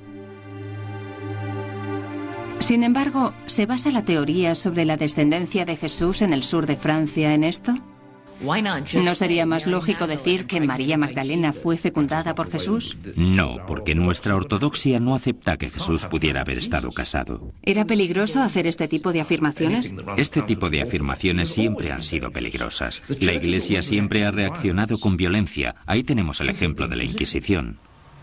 Sin embargo, ¿se basa la teoría sobre la descendencia de Jesús en el sur de Francia en esto? ¿No sería más lógico decir que María Magdalena fue fecundada por Jesús? No, porque nuestra ortodoxia no acepta que Jesús pudiera haber estado casado. ¿Era peligroso hacer este tipo de afirmaciones? Este tipo de afirmaciones siempre han sido peligrosas. La Iglesia siempre ha reaccionado con violencia. Ahí tenemos el ejemplo de la Inquisición.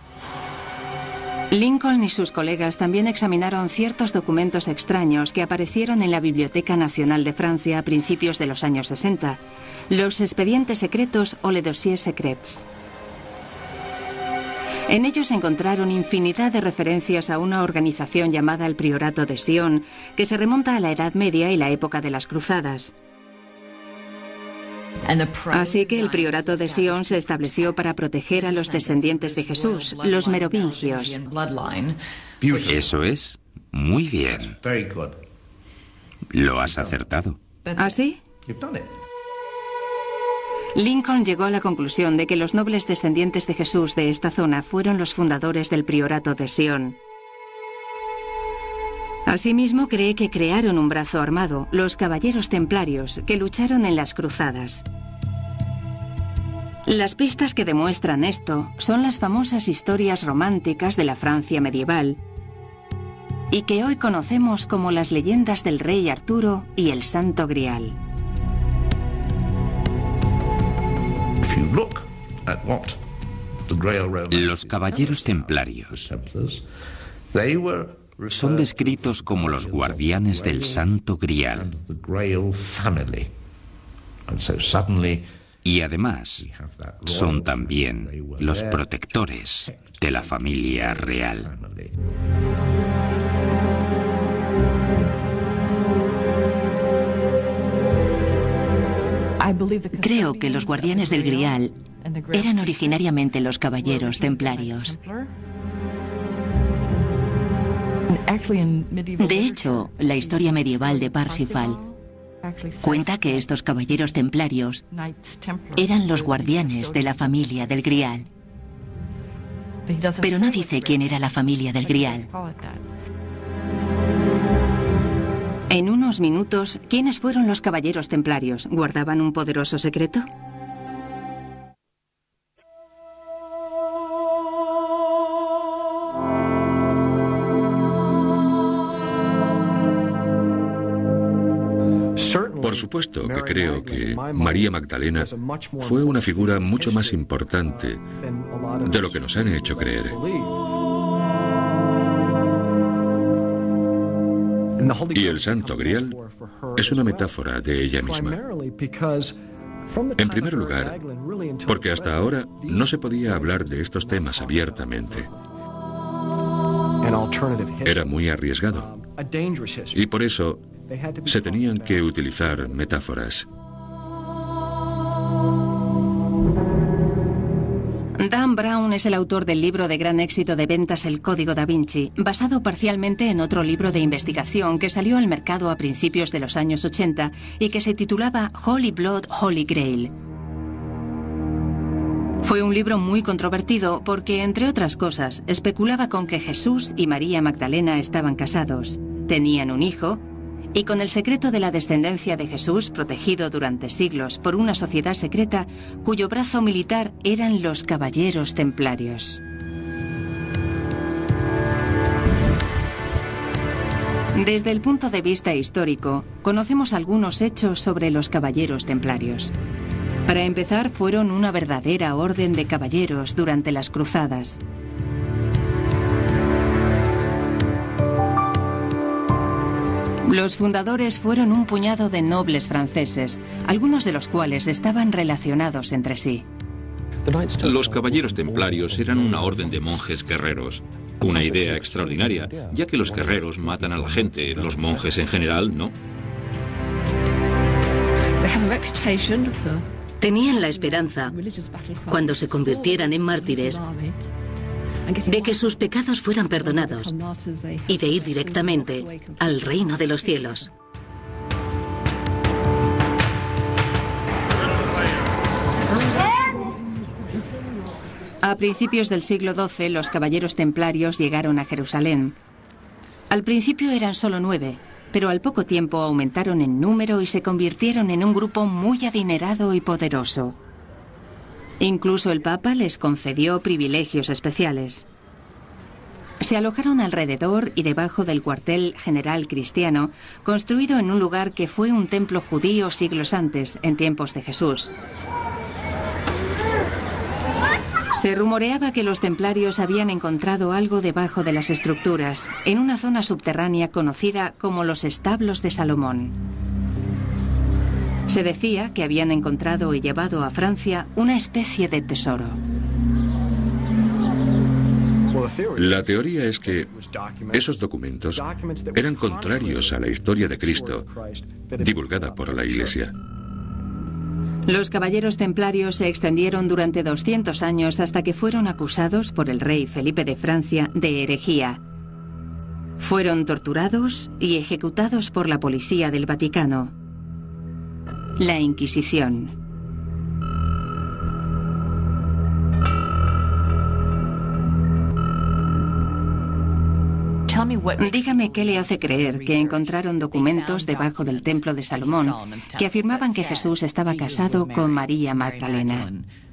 Lincoln y sus colegas también examinaron ciertos documentos extraños que aparecieron en la Biblioteca Nacional de Francia a principios de los años sesenta, los expedientes secretos o les dossiers secrets. En ellos encontraron infinidad de referencias a una organización llamada el Priorato de Sion, que se remonta a la Edad Media y la época de las Cruzadas. Así que el Priorato de Sion se estableció para proteger a los descendientes de Jesús, los merovingios. Eso es. Muy bien. Lo has acertado. ¿Ah, sí? Lincoln llegó a la conclusión de que los nobles descendientes de Jesús de esta zona fueron los fundadores del Priorato de Sion. Asimismo, cree que crearon un brazo armado, los Caballeros Templarios, que lucharon en las Cruzadas. Las pistas que demuestran esto son las famosas historias románticas de la Francia medieval y que hoy conocemos como las leyendas del rey Arturo y el Santo Grial. Los Caballeros Templarios son descritos como los guardianes del Santo Grial. Y además, son también los protectores de la familia real. Creo que los guardianes del Grial eran originariamente los caballeros templarios. De hecho, la historia medieval de Parsifal cuenta que estos caballeros templarios eran los guardianes de la familia del Grial. Pero no dice quién era la familia del Grial. En unos minutos, ¿quiénes fueron los caballeros templarios? ¿Guardaban un poderoso secreto? Por supuesto que creo que María Magdalena fue una figura mucho más importante de lo que nos han hecho creer. Y el Santo Grial es una metáfora de ella misma. En primer lugar, porque hasta ahora no se podía hablar de estos temas abiertamente. Era muy arriesgado. Y por eso se tenían que utilizar metáforas. Dan Brown es el autor del libro de gran éxito de ventas El Código Da Vinci, basado parcialmente en otro libro de investigación que salió al mercado a principios de los años ochenta y que se titulaba Holy Blood, Holy Grail. Fue un libro muy controvertido porque, entre otras cosas, especulaba con que Jesús y María Magdalena estaban casados, tenían un hijo y con el secreto de la descendencia de Jesús protegido durante siglos por una sociedad secreta cuyo brazo militar eran los Caballeros Templarios. Desde el punto de vista histórico, conocemos algunos hechos sobre los Caballeros Templarios. Para empezar, fueron una verdadera orden de caballeros durante las cruzadas. Los fundadores fueron un puñado de nobles franceses, algunos de los cuales estaban relacionados entre sí. Los caballeros templarios eran una orden de monjes guerreros. Una idea extraordinaria, ya que los guerreros matan a la gente, los monjes en general no. Tenían la esperanza, cuando se convirtieran en mártires, de que sus pecados fueran perdonados y de ir directamente al reino de los cielos. A principios del siglo doce, los caballeros templarios llegaron a Jerusalén. Al principio eran solo nueve, pero al poco tiempo aumentaron en número y se convirtieron en un grupo muy adinerado y poderoso. Incluso el Papa les concedió privilegios especiales. Se alojaron alrededor y debajo del cuartel general cristiano, construido en un lugar que fue un templo judío siglos antes, en tiempos de Jesús. Se rumoreaba que los templarios habían encontrado algo debajo de las estructuras, en una zona subterránea conocida como los establos de Salomón. Se decía que habían encontrado y llevado a Francia una especie de tesoro. La teoría es que esos documentos eran contrarios a la historia de Cristo, divulgada por la Iglesia. Los caballeros templarios se extendieron durante doscientos años hasta que fueron acusados por el rey Felipe de Francia de herejía. Fueron torturados y ejecutados por la policía del Vaticano. La Inquisición. Dígame qué le hace creer que encontraron documentos debajo del templo de Salomón que afirmaban que Jesús estaba casado con María Magdalena.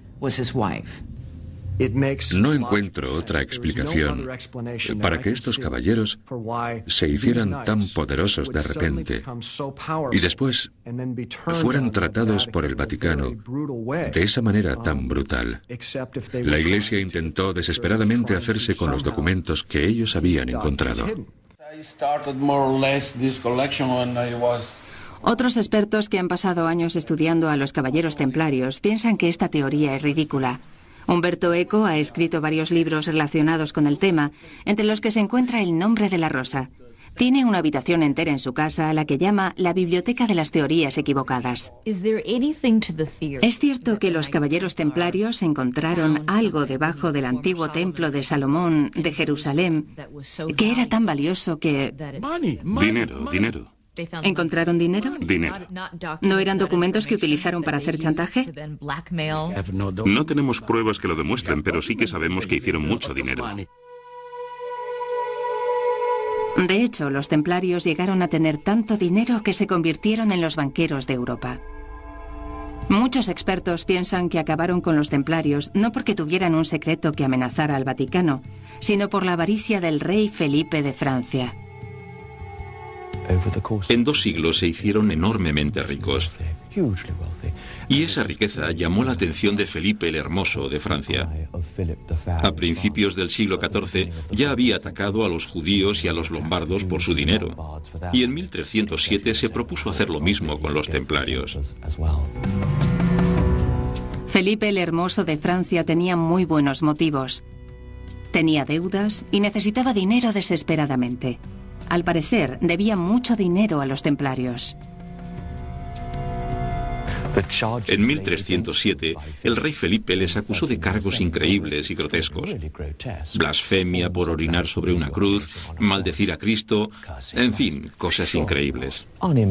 No encuentro otra explicación para que estos caballeros se hicieran tan poderosos de repente y después fueran tratados por el Vaticano de esa manera tan brutal. La Iglesia intentó desesperadamente hacerse con los documentos que ellos habían encontrado. Otros expertos que han pasado años estudiando a los caballeros templarios piensan que esta teoría es ridícula. Humberto Eco ha escrito varios libros relacionados con el tema, entre los que se encuentra El nombre de la rosa. Tiene una habitación entera en su casa a la que llama la Biblioteca de las Teorías Equivocadas. ¿Es cierto que los caballeros templarios encontraron algo debajo del antiguo templo de Salomón de Jerusalén que era tan valioso que... Dinero, dinero. ¿Encontraron dinero? Dinero. ¿No eran documentos que utilizaron para hacer chantaje? No tenemos pruebas que lo demuestren, pero sí que sabemos que hicieron mucho dinero. De hecho, los templarios llegaron a tener tanto dinero que se convirtieron en los banqueros de Europa. Muchos expertos piensan que acabaron con los templarios no porque tuvieran un secreto que amenazara al Vaticano, sino por la avaricia del rey Felipe de Francia. En dos siglos se hicieron enormemente ricos. Y esa riqueza llamó la atención de Felipe el Hermoso de Francia. A principios del siglo catorce ya había atacado a los judíos y a los lombardos por su dinero. Y en mil trescientos siete se propuso hacer lo mismo con los templarios. Felipe el Hermoso de Francia tenía muy buenos motivos. Tenía deudas y necesitaba dinero desesperadamente. Al parecer, debía mucho dinero a los templarios. En mil trescientos siete, el rey Felipe les acusó de cargos increíbles y grotescos. Blasfemia por orinar sobre una cruz, maldecir a Cristo, en fin, cosas increíbles.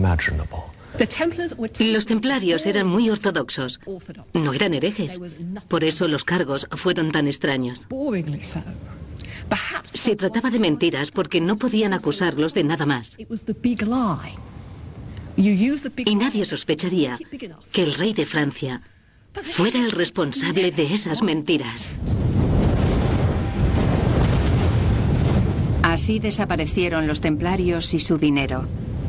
Los templarios eran muy ortodoxos. No eran herejes. Por eso los cargos fueron tan extraños. Se trataba de mentiras porque no podían acusarlos de nada más. Y nadie sospecharía que el rey de Francia fuera el responsable de esas mentiras. Así desaparecieron los templarios y su dinero.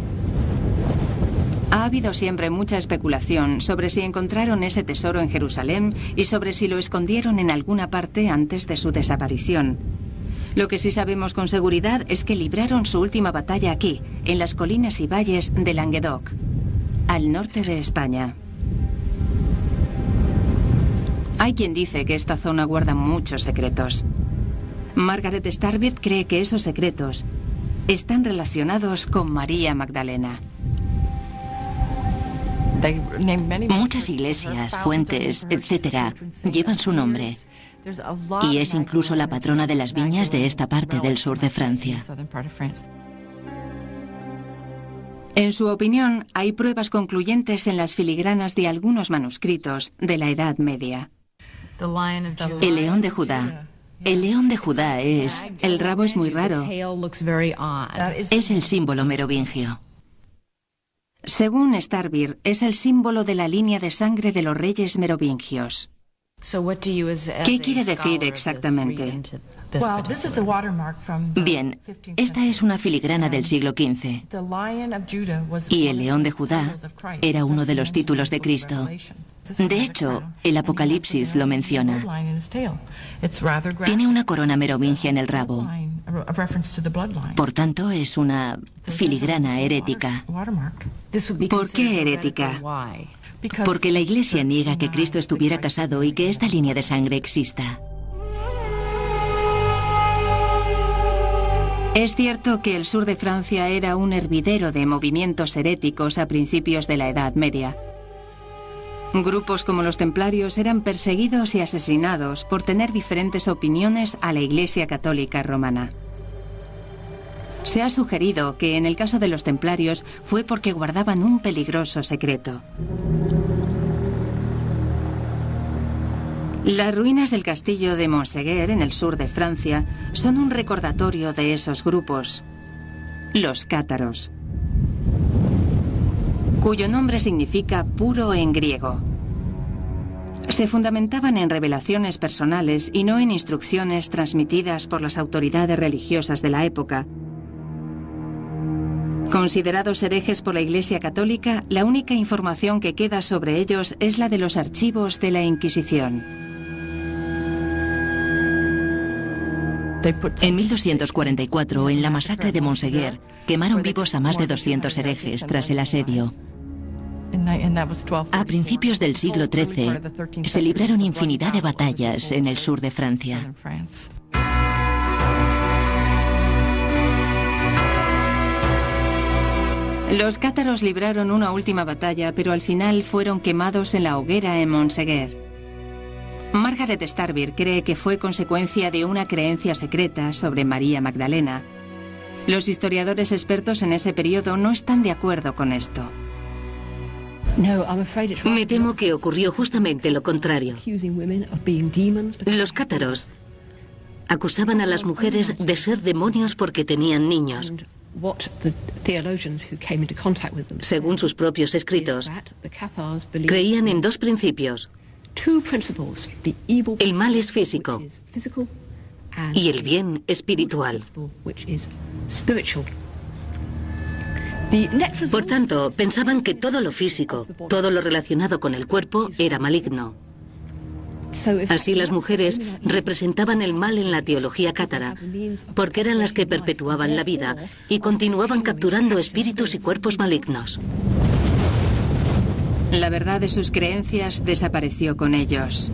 Ha habido siempre mucha especulación sobre si encontraron ese tesoro en Jerusalén y sobre si lo escondieron en alguna parte antes de su desaparición. Lo que sí sabemos con seguridad es que libraron su última batalla aquí, en las colinas y valles de Languedoc, al norte de España. Hay quien dice que esta zona guarda muchos secretos. Margaret Starbird cree que esos secretos están relacionados con María Magdalena. Muchas iglesias, fuentes, etcétera, llevan su nombre. Y es incluso la patrona de las viñas de esta parte del sur de Francia. En su opinión, hay pruebas concluyentes en las filigranas de algunos manuscritos de la Edad Media. El león de Judá. El león de Judá es... El rabo es muy raro. Es el símbolo merovingio. Según Starbird, es el símbolo de la línea de sangre de los reyes merovingios. ¿Qué quiere decir exactamente? Bien, esta es una filigrana del siglo quince. Y el león de Judá era uno de los títulos de Cristo. De hecho, el Apocalipsis lo menciona. Tiene una corona merovingia en el rabo. Por tanto, es una filigrana herética. ¿Por qué herética? Porque la Iglesia niega que Cristo estuviera casado y que esta línea de sangre exista. Es cierto que el sur de Francia era un hervidero de movimientos heréticos a principios de la Edad Media. Grupos como los templarios eran perseguidos y asesinados por tener diferentes opiniones a la Iglesia Católica Romana. Se ha sugerido que en el caso de los templarios fue porque guardaban un peligroso secreto. Las ruinas del castillo de Montségur, en el sur de Francia, son un recordatorio de esos grupos, los cátaros, cuyo nombre significa puro en griego. Se fundamentaban en revelaciones personales y no en instrucciones transmitidas por las autoridades religiosas de la época. Considerados herejes por la Iglesia Católica, la única información que queda sobre ellos es la de los archivos de la Inquisición. En mil doscientos cuarenta y cuatro, en la masacre de Montségur, quemaron vivos a más de doscientos herejes tras el asedio. A principios del siglo trece, se libraron infinidad de batallas en el sur de Francia. Los cátaros libraron una última batalla, pero al final fueron quemados en la hoguera en Montségur. Margaret Starbird cree que fue consecuencia de una creencia secreta sobre María Magdalena. Los historiadores expertos en ese periodo no están de acuerdo con esto. Me temo que ocurrió justamente lo contrario. Los cátaros acusaban a las mujeres de ser demonios porque tenían niños. Según sus propios escritos, creían en dos principios. El mal es físico y el bien espiritual. Por tanto, pensaban que todo lo físico, todo lo relacionado con el cuerpo, era maligno. Así las mujeres representaban el mal en la teología cátara, porque eran las que perpetuaban la vida y continuaban capturando espíritus y cuerpos malignos. La verdad de sus creencias desapareció con ellos.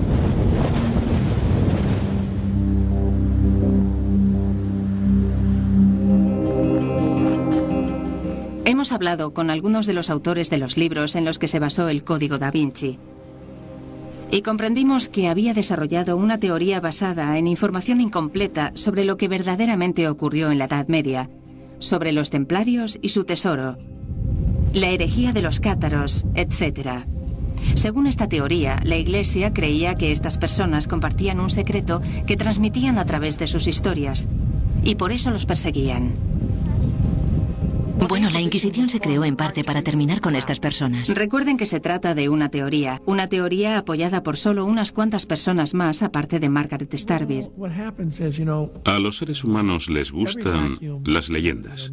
Hemos hablado con algunos de los autores de los libros en los que se basó el Código da Vinci. Y comprendimos que había desarrollado una teoría basada en información incompleta sobre lo que verdaderamente ocurrió en la Edad Media, sobre los templarios y su tesoro, la herejía de los cátaros, etcétera. Según esta teoría, la Iglesia creía que estas personas compartían un secreto que transmitían a través de sus historias, y por eso los perseguían. Bueno, la Inquisición se creó en parte para terminar con estas personas. Recuerden que se trata de una teoría, una teoría apoyada por solo unas cuantas personas más, aparte de Margaret Starbeer. A los seres humanos les gustan las leyendas.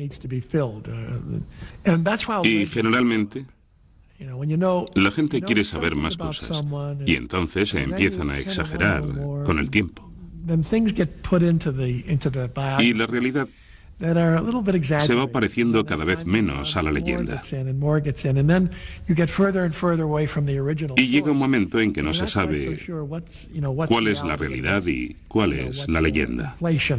Y generalmente la gente quiere saber más cosas. Y entonces se empiezan a exagerar con el tiempo. Y la realidad se va pareciendo cada vez menos a la leyenda. Y llega un momento en que no se sabe cuál es la realidad y cuál es la leyenda.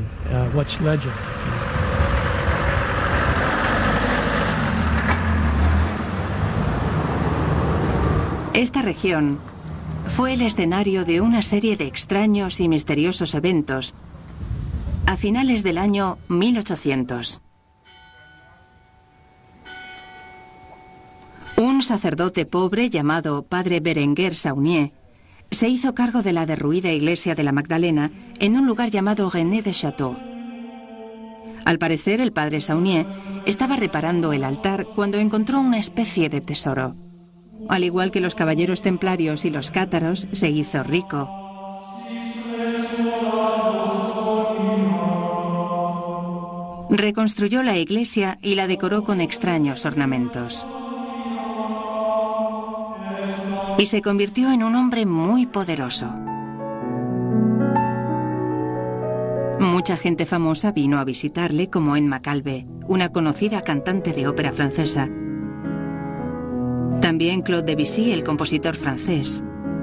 Esta región fue el escenario de una serie de extraños y misteriosos eventos a finales del año mil ochocientos. Un sacerdote pobre llamado Padre Berenguer Saunier se hizo cargo de la derruida iglesia de la Magdalena en un lugar llamado René de Château. Al parecer, el Padre Saunier estaba reparando el altar cuando encontró una especie de tesoro. Al igual que los caballeros templarios y los cátaros, se hizo rico. Reconstruyó la iglesia y la decoró con extraños ornamentos. Y se convirtió en un hombre muy poderoso. Mucha gente famosa vino a visitarle, como Emma Calvé, una conocida cantante de ópera francesa. También Claude Debussy, el compositor francés.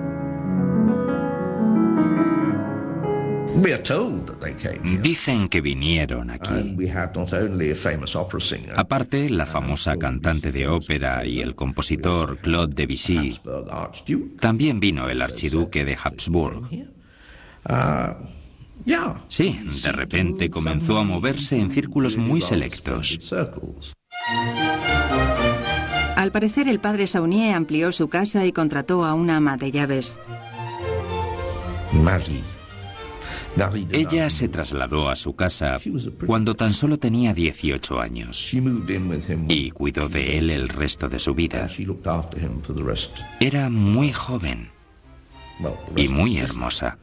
Dicen que vinieron aquí. Aparte, la famosa cantante de ópera y el compositor Claude Debussy, también vino el archiduque de Habsburg. Sí, de repente comenzó a moverse en círculos muy selectos. Al parecer, el Padre Saunier amplió su casa y contrató a una ama de llaves. Ella se trasladó a su casa cuando tan solo tenía dieciocho años y cuidó de él el resto de su vida. Era muy joven y muy hermosa.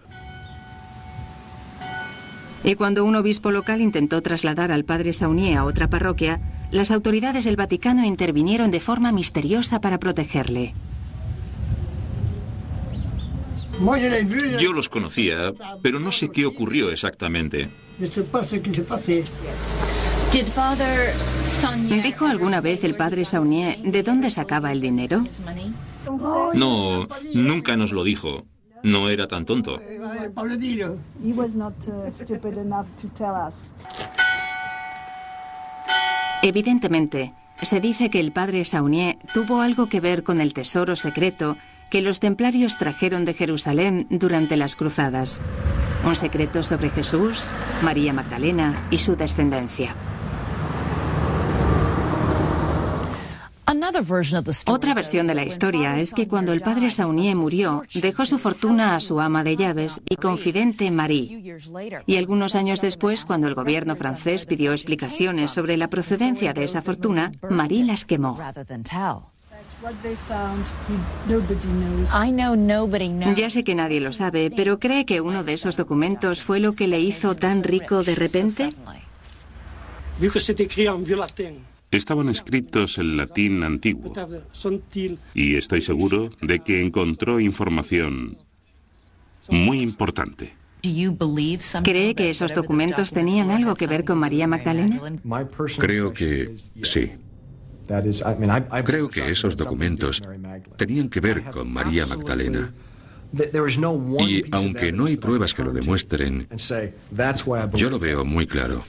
Y cuando un obispo local intentó trasladar al Padre Saunier a otra parroquia, las autoridades del Vaticano intervinieron de forma misteriosa para protegerle. Yo los conocía, pero no sé qué ocurrió exactamente. ¿Dijo alguna vez el Padre Saunier de dónde sacaba el dinero? No, nunca nos lo dijo. No era tan tonto. Evidentemente, se dice que el Padre Saunier tuvo algo que ver con el tesoro secreto que los templarios trajeron de Jerusalén durante las cruzadas. Un secreto sobre Jesús, María Magdalena y su descendencia. Otra versión de la historia es que cuando el Padre Saunier murió, dejó su fortuna a su ama de llaves y confidente Marie. Y algunos años después, cuando el gobierno francés pidió explicaciones sobre la procedencia de esa fortuna, Marie las quemó. Ya sé que nadie lo sabe, pero ¿cree que uno de esos documentos fue lo que le hizo tan rico de repente? Estaban escritos en latín antiguo y estoy seguro de que encontró información muy importante. ¿Cree que esos documentos tenían algo que ver con María Magdalena? Creo que sí. Creo que esos documentos tenían que ver con María Magdalena. Y aunque no hay pruebas que lo demuestren, yo lo veo muy claro.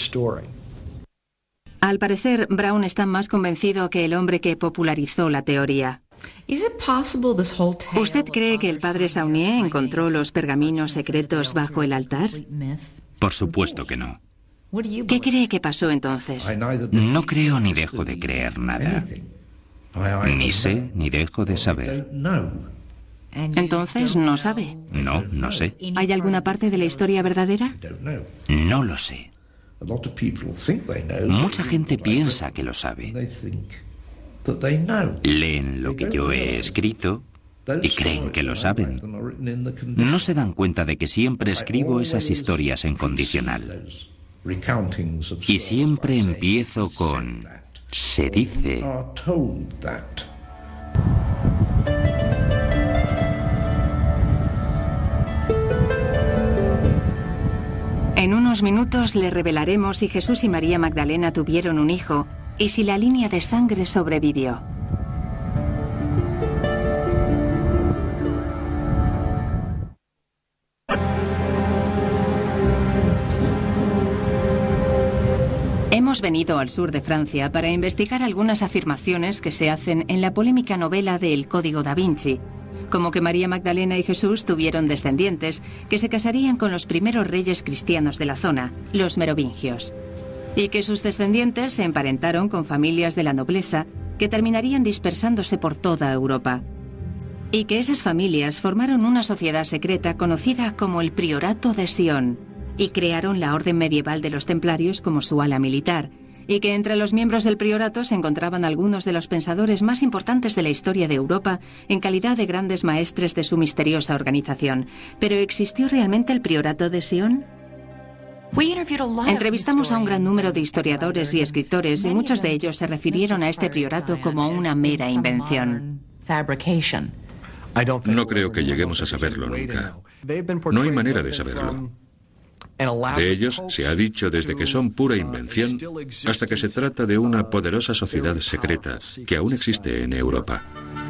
Al parecer, Brown está más convencido que el hombre que popularizó la teoría. ¿Usted cree que el Padre Saunier encontró los pergaminos secretos bajo el altar? Por supuesto que no. ¿Qué cree que pasó entonces? No creo ni dejo de creer nada. Ni sé ni dejo de saber. Entonces, ¿no sabe? No, no sé. ¿Hay alguna parte de la historia verdadera? No lo sé. Mucha gente piensa que lo sabe. Leen lo que yo he escrito y creen que lo saben. No se dan cuenta de que siempre escribo esas historias en condicional. Y siempre empiezo con "se dice". En unos minutos le revelaremos si Jesús y María Magdalena tuvieron un hijo y si la línea de sangre sobrevivió. Hemos venido al sur de Francia para investigar algunas afirmaciones que se hacen en la polémica novela de El Código da Vinci, como que María Magdalena y Jesús tuvieron descendientes que se casarían con los primeros reyes cristianos de la zona, los merovingios, y que sus descendientes se emparentaron con familias de la nobleza que terminarían dispersándose por toda Europa, y que esas familias formaron una sociedad secreta conocida como el Priorato de Sion, y crearon la orden medieval de los templarios como su ala militar, y que entre los miembros del priorato se encontraban algunos de los pensadores más importantes de la historia de Europa en calidad de grandes maestres de su misteriosa organización. ¿Pero existió realmente el Priorato de Sion? Entrevistamos a un gran número de historiadores y escritores y muchos de ellos se refirieron a este priorato como una mera invención. No creo que lleguemos a saberlo nunca. No hay manera de saberlo. De ellos se ha dicho desde que son pura invención hasta que se trata de una poderosa sociedad secreta que aún existe en Europa.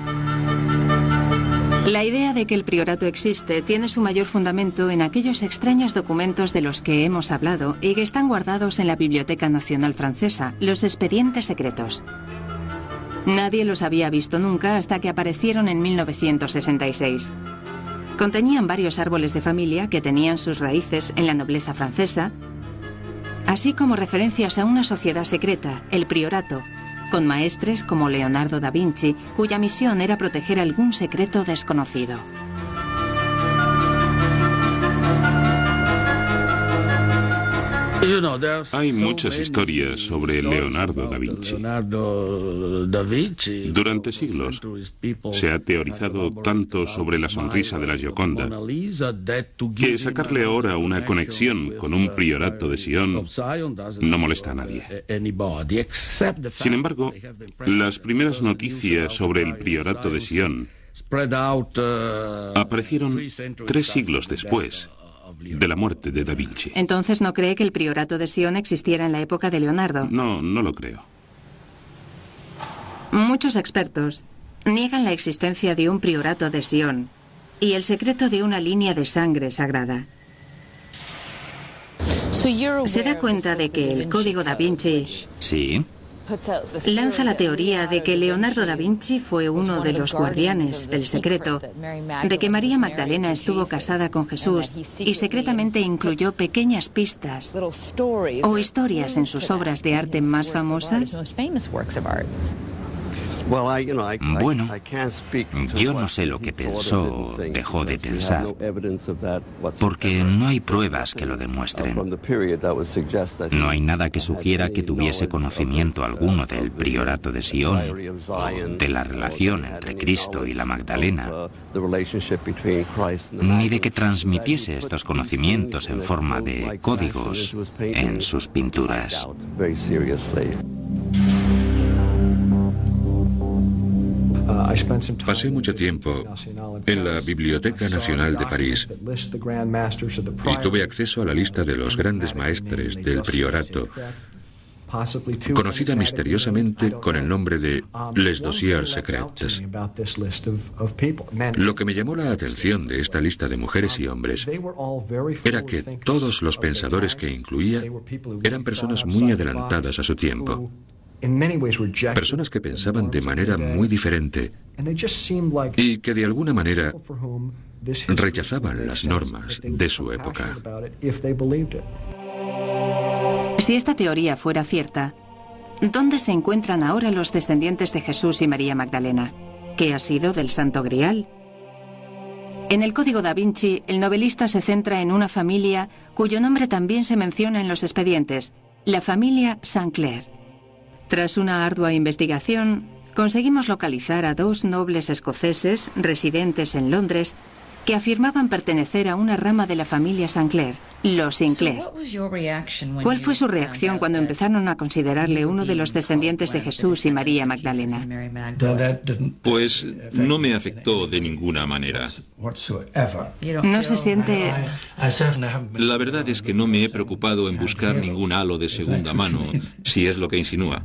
La idea de que el priorato existe tiene su mayor fundamento en aquellos extraños documentos de los que hemos hablado y que están guardados en la Biblioteca Nacional Francesa, los expedientes secretos. Nadie los había visto nunca hasta que aparecieron en mil novecientos sesenta y seis. Contenían varios árboles de familia que tenían sus raíces en la nobleza francesa, así como referencias a una sociedad secreta, el priorato, con maestres como Leonardo da Vinci, cuya misión era proteger algún secreto desconocido. Hay muchas historias sobre Leonardo da Vinci. Durante siglos se ha teorizado tanto sobre la sonrisa de la Gioconda que sacarle ahora una conexión con un priorato de Sion no molesta a nadie. Sin embargo, las primeras noticias sobre el priorato de Sion aparecieron tres siglos después de la muerte de Da Vinci. ¿Entonces no cree que el priorato de Sion existiera en la época de Leonardo? No, no lo creo. Muchos expertos niegan la existencia de un priorato de Sion y el secreto de una línea de sangre sagrada. ¿Se da cuenta de que el Código da Vinci Sí. lanza la teoría de que Leonardo da Vinci fue uno de los guardianes del secreto, de que María Magdalena estuvo casada con Jesús y secretamente incluyó pequeñas pistas o historias en sus obras de arte más famosas? Bueno, yo no sé lo que pensó o dejó de pensar, porque no hay pruebas que lo demuestren. No hay nada que sugiera que tuviese conocimiento alguno del priorato de Sion, o de la relación entre Cristo y la Magdalena, ni de que transmitiese estos conocimientos en forma de códigos en sus pinturas. Pasé mucho tiempo en la Biblioteca Nacional de París y tuve acceso a la lista de los grandes maestres del priorato, conocida misteriosamente con el nombre de Les Dossiers Secrets. Lo que me llamó la atención de esta lista de mujeres y hombres era que todos los pensadores que incluía eran personas muy adelantadas a su tiempo. Personas que pensaban de manera muy diferente y que de alguna manera rechazaban las normas de su época. Si esta teoría fuera cierta, ¿dónde se encuentran ahora los descendientes de Jesús y María Magdalena? ¿Qué ha sido del Santo Grial? En el Código da Vinci, el novelista se centra en una familia cuyo nombre también se menciona en los expedientes, la familia Sinclair. Tras una ardua investigación, conseguimos localizar a dos nobles escoceses residentes en Londres que afirmaban pertenecer a una rama de la familia Sinclair, los Sinclair. ¿Cuál fue su reacción cuando empezaron a considerarle uno de los descendientes de Jesús y María Magdalena? Pues no me afectó de ninguna manera. ¿No se siente...? La verdad es que no me he preocupado en buscar ningún halo de segunda mano, si es lo que insinúa.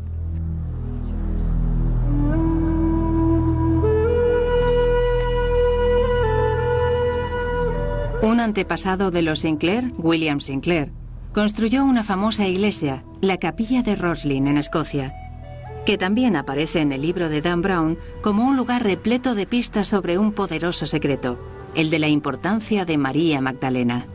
Un antepasado de los Sinclair, William Sinclair, construyó una famosa iglesia, la Capilla de Roslin, en Escocia, que también aparece en el libro de Dan Brown como un lugar repleto de pistas sobre un poderoso secreto, el de la importancia de María Magdalena.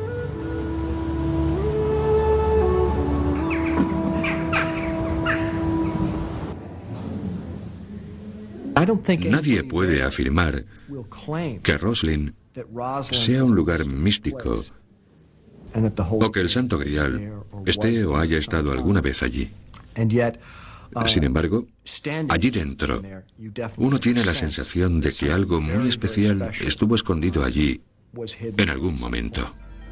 Nadie puede afirmar que Roslin sea un lugar místico o que el Santo Grial esté o haya estado alguna vez allí. Sin embargo, allí dentro, uno tiene la sensación de que algo muy especial estuvo escondido allí en algún momento.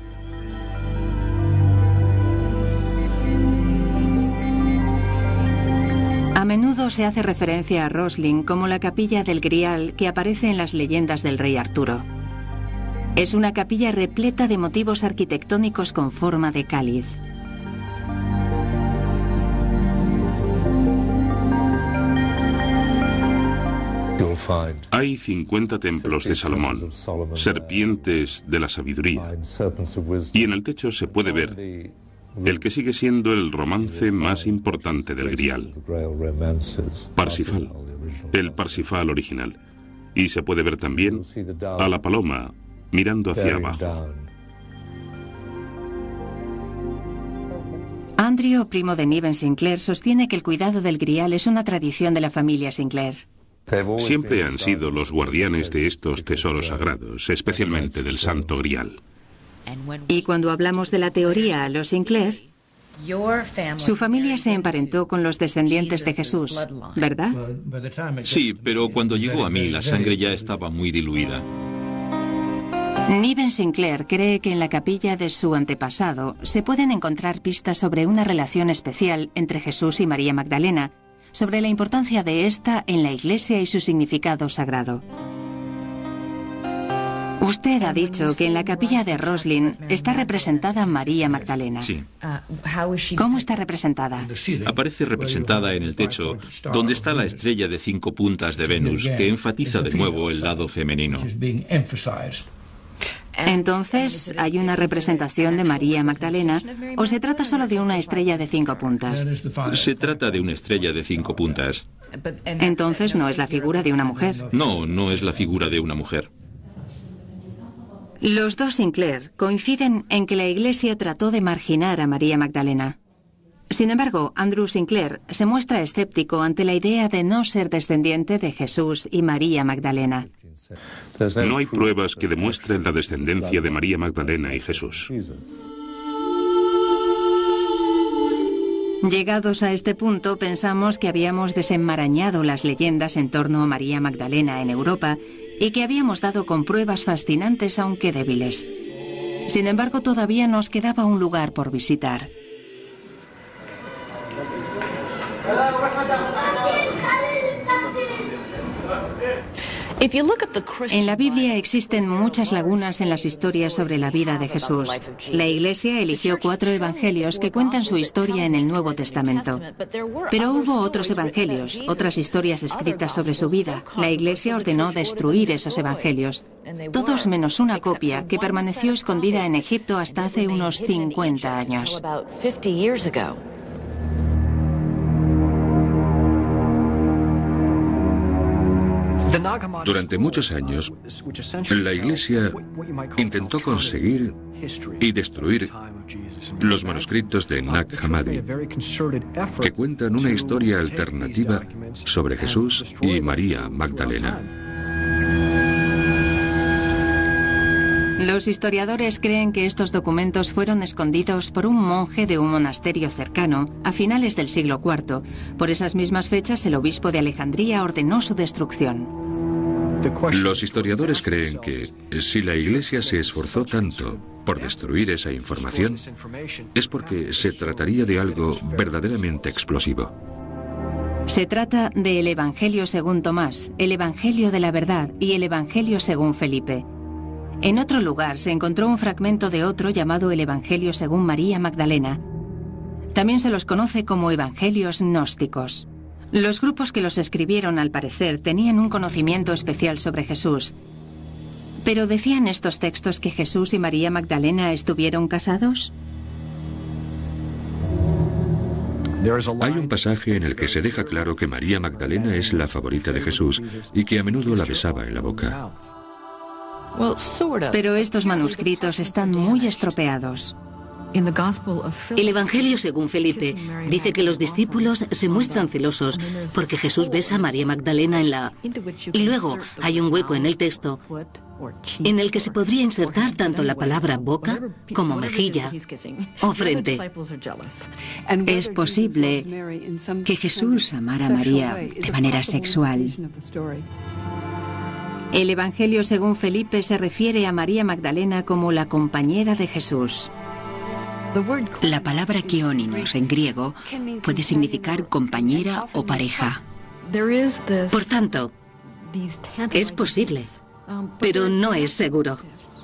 A menudo se hace referencia a Roslin como la capilla del Grial que aparece en las leyendas del rey Arturo. Es una capilla repleta de motivos arquitectónicos con forma de cáliz. Hay cincuenta templos de Salomón, serpientes de la sabiduría, y en el techo se puede ver el que sigue siendo el romance más importante del Grial, Parsifal, el Parsifal original, y se puede ver también a la paloma mirando hacia abajo. Andrew, primo de Niven Sinclair, sostiene que el cuidado del Grial es una tradición de la familia Sinclair. Siempre han sido los guardianes de estos tesoros sagrados, especialmente del Santo Grial. Y cuando hablamos de la teoría a los Sinclair, su familia se emparentó con los descendientes de Jesús, ¿verdad? Sí, pero cuando llegó a mí la sangre ya estaba muy diluida. Niven Sinclair cree que en la capilla de su antepasado se pueden encontrar pistas sobre una relación especial entre Jesús y María Magdalena, sobre la importancia de esta en la Iglesia y su significado sagrado. Usted ha dicho que en la capilla de Roslin está representada María Magdalena. Sí. ¿Cómo está representada? Aparece representada en el techo, donde está la estrella de cinco puntas de Venus, que enfatiza de nuevo el lado femenino. Entonces, ¿hay una representación de María Magdalena o se trata solo de una estrella de cinco puntas? Se trata de una estrella de cinco puntas. Entonces, ¿no es la figura de una mujer? No, no es la figura de una mujer. Los dos Sinclair coinciden en que la Iglesia trató de marginar a María Magdalena. Sin embargo, Andrew Sinclair se muestra escéptico ante la idea de no ser descendiente de Jesús y María Magdalena. No hay pruebas que demuestren la descendencia de María Magdalena y Jesús. Llegados a este punto, pensamos que habíamos desenmarañado las leyendas en torno a María Magdalena en Europa y que habíamos dado con pruebas fascinantes, aunque débiles. Sin embargo, todavía nos quedaba un lugar por visitar. En la Biblia existen muchas lagunas en las historias sobre la vida de Jesús. La Iglesia eligió cuatro evangelios que cuentan su historia en el Nuevo Testamento. Pero hubo otros evangelios, otras historias escritas sobre su vida. La Iglesia ordenó destruir esos evangelios. Todos menos una copia que permaneció escondida en Egipto hasta hace unos cincuenta años. Durante muchos años, la Iglesia intentó conseguir y destruir los manuscritos de Nag Hammadi, que cuentan una historia alternativa sobre Jesús y María Magdalena. Los historiadores creen que estos documentos fueron escondidos por un monje de un monasterio cercano a finales del siglo cuarto. Por esas mismas fechas, el obispo de Alejandría ordenó su destrucción. Los historiadores creen que si la Iglesia se esforzó tanto por destruir esa información, es porque se trataría de algo verdaderamente explosivo. Se trata del Evangelio según Tomás, el Evangelio de la Verdad y el Evangelio según Felipe. En otro lugar se encontró un fragmento de otro llamado el Evangelio según María Magdalena. También se los conoce como Evangelios gnósticos. Los grupos que los escribieron, al parecer, tenían un conocimiento especial sobre Jesús. ¿Pero decían estos textos que Jesús y María Magdalena estuvieron casados? Hay un pasaje en el que se deja claro que María Magdalena es la favorita de Jesús y que a menudo la besaba en la boca. Pero estos manuscritos están muy estropeados. El Evangelio según Felipe dice que los discípulos se muestran celosos porque Jesús besa a María Magdalena en la... Y luego hay un hueco en el texto en el que se podría insertar tanto la palabra boca como mejilla o frente. Es posible que Jesús amara a María de manera sexual. El Evangelio según Felipe se refiere a María Magdalena como la compañera de Jesús. La palabra kioninos en griego puede significar compañera o pareja. Por tanto, es posible, pero no es seguro.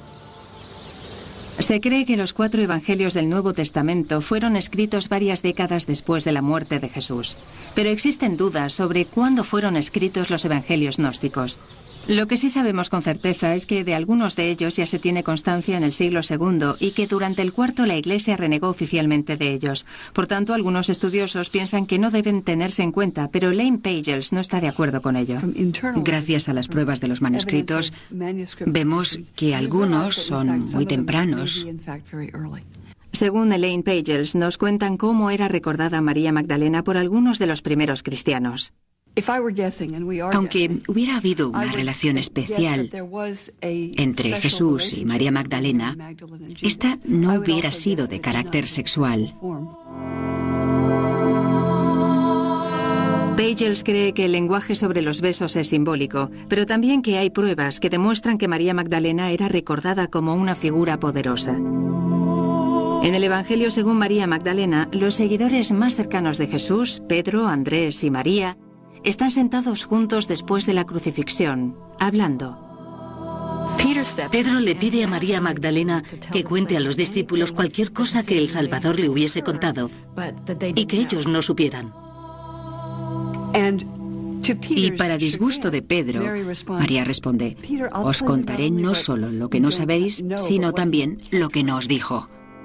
Se cree que los cuatro evangelios del Nuevo Testamento fueron escritos varias décadas después de la muerte de Jesús, pero existen dudas sobre cuándo fueron escritos los evangelios gnósticos. Lo que sí sabemos con certeza es que de algunos de ellos ya se tiene constancia en el siglo segundo y que durante el cuarto la Iglesia renegó oficialmente de ellos. Por tanto, algunos estudiosos piensan que no deben tenerse en cuenta, pero Elaine Pagels no está de acuerdo con ello. Gracias a las pruebas de los manuscritos, vemos que algunos son muy tempranos. Según Elaine Pagels, nos cuentan cómo era recordada María Magdalena por algunos de los primeros cristianos. Aunque hubiera habido una relación especial entre Jesús y María Magdalena, esta no hubiera sido de carácter sexual. Pagels cree que el lenguaje sobre los besos es simbólico, pero también que hay pruebas que demuestran que María Magdalena era recordada como una figura poderosa. En el Evangelio según María Magdalena, los seguidores más cercanos de Jesús, Pedro, Andrés y María, están sentados juntos después de la crucifixión, hablando. Pedro le pide a María Magdalena que cuente a los discípulos cualquier cosa que el Salvador le hubiese contado y que ellos no supieran. Y para disgusto de Pedro, María responde, os contaré no solo lo que no sabéis, sino también lo que no os dijo.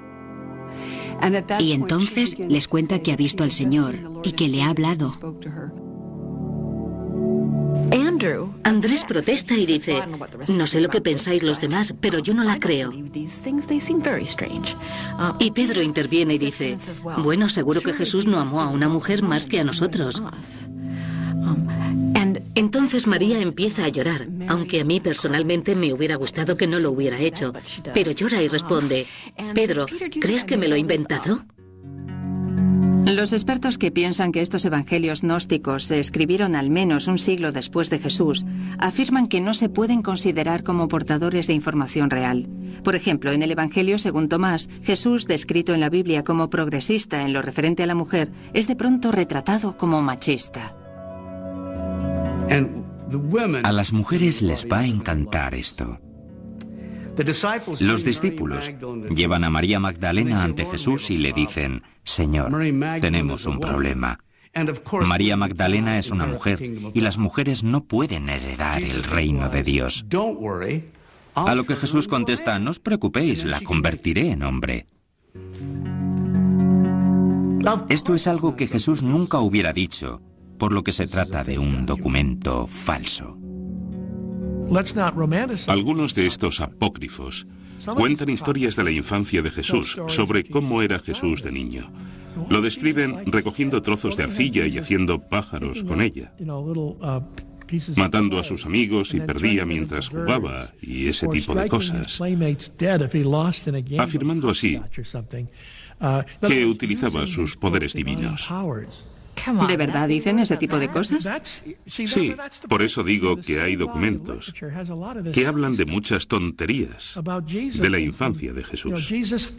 Y entonces les cuenta que ha visto al Señor y que le ha hablado. Andrés protesta y dice, no sé lo que pensáis los demás, pero yo no la creo. Y Pedro interviene y dice, bueno, seguro que Jesús no amó a una mujer más que a nosotros. Entonces María empieza a llorar, aunque a mí personalmente me hubiera gustado que no lo hubiera hecho. Pero llora y responde, Pedro, ¿crees que me lo he inventado? Los expertos que piensan que estos evangelios gnósticos se escribieron al menos un siglo después de Jesús afirman que no se pueden considerar como portadores de información real. Por ejemplo, en el Evangelio según Tomás, Jesús, descrito en la Biblia como progresista en lo referente a la mujer, es de pronto retratado como machista. A las mujeres les va a encantar esto. Los discípulos llevan a María Magdalena ante Jesús y le dicen, Señor, tenemos un problema. María Magdalena es una mujer y las mujeres no pueden heredar el reino de Dios. A lo que Jesús contesta, no os preocupéis, la convertiré en hombre. Esto es algo que Jesús nunca hubiera dicho, por lo que se trata de un documento falso. Algunos de estos apócrifos Cuentan historias de la infancia de Jesús, sobre cómo era Jesús de niño. Lo describen recogiendo trozos de arcilla y haciendo pájaros con ella, matando a sus amigos si perdía mientras jugaba y ese tipo de cosas, afirmando así que utilizaba sus poderes divinos. ¿De verdad dicen ese tipo de cosas? Sí, por eso digo que hay documentos que hablan de muchas tonterías de la infancia de Jesús.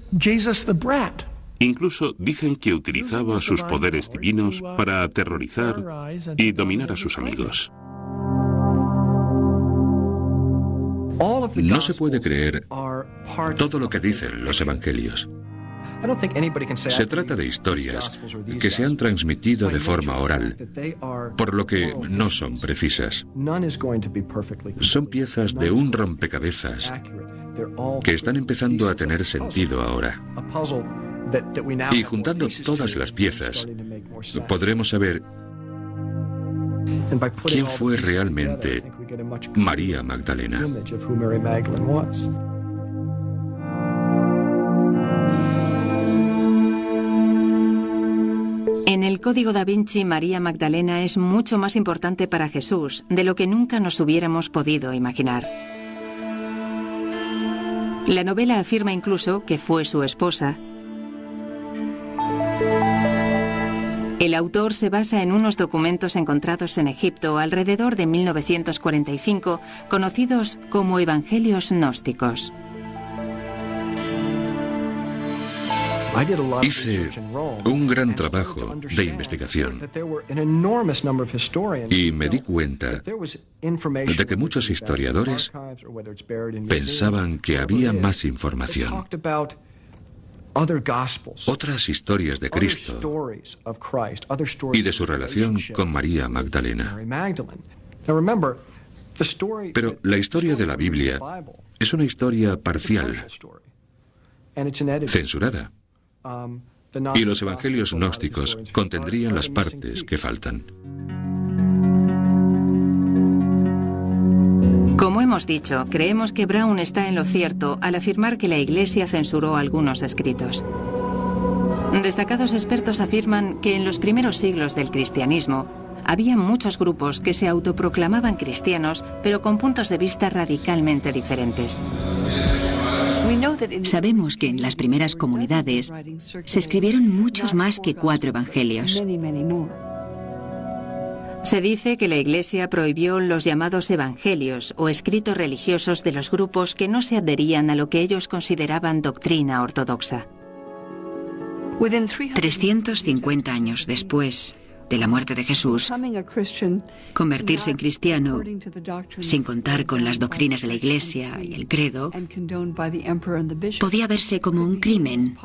Incluso dicen que utilizaba sus poderes divinos para aterrorizar y dominar a sus amigos. No se puede creer todo lo que dicen los evangelios. Se trata de historias que se han transmitido de forma oral, por lo que no son precisas. Son piezas de un rompecabezas que están empezando a tener sentido ahora. Y juntando todas las piezas, podremos saber quién fue realmente María Magdalena. En el Código da Vinci, María Magdalena es mucho más importante para Jesús de lo que nunca nos hubiéramos podido imaginar. La novela afirma incluso que fue su esposa. El autor se basa en unos documentos encontrados en Egipto alrededor de mil novecientos cuarenta y cinco, conocidos como Evangelios gnósticos. Hice un gran trabajo de investigación y me di cuenta de que muchos historiadores pensaban que había más información. Otras historias de Cristo y de su relación con María Magdalena. Pero la historia de la Biblia es una historia parcial, censurada. Y los evangelios gnósticos contendrían las partes que faltan. Como hemos dicho, creemos que Brown está en lo cierto al afirmar que la Iglesia censuró algunos escritos. Destacados expertos afirman que en los primeros siglos del cristianismo había muchos grupos que se autoproclamaban cristianos, pero con puntos de vista radicalmente diferentes. Sabemos que en las primeras comunidades se escribieron muchos más que cuatro evangelios. Se dice que la Iglesia prohibió los llamados evangelios o escritos religiosos de los grupos que no se adherían a lo que ellos consideraban doctrina ortodoxa. trescientos cincuenta años después de la muerte de Jesús, convertirse en cristiano, sin contar con las doctrinas de la Iglesia y el credo, podía verse como un crimen.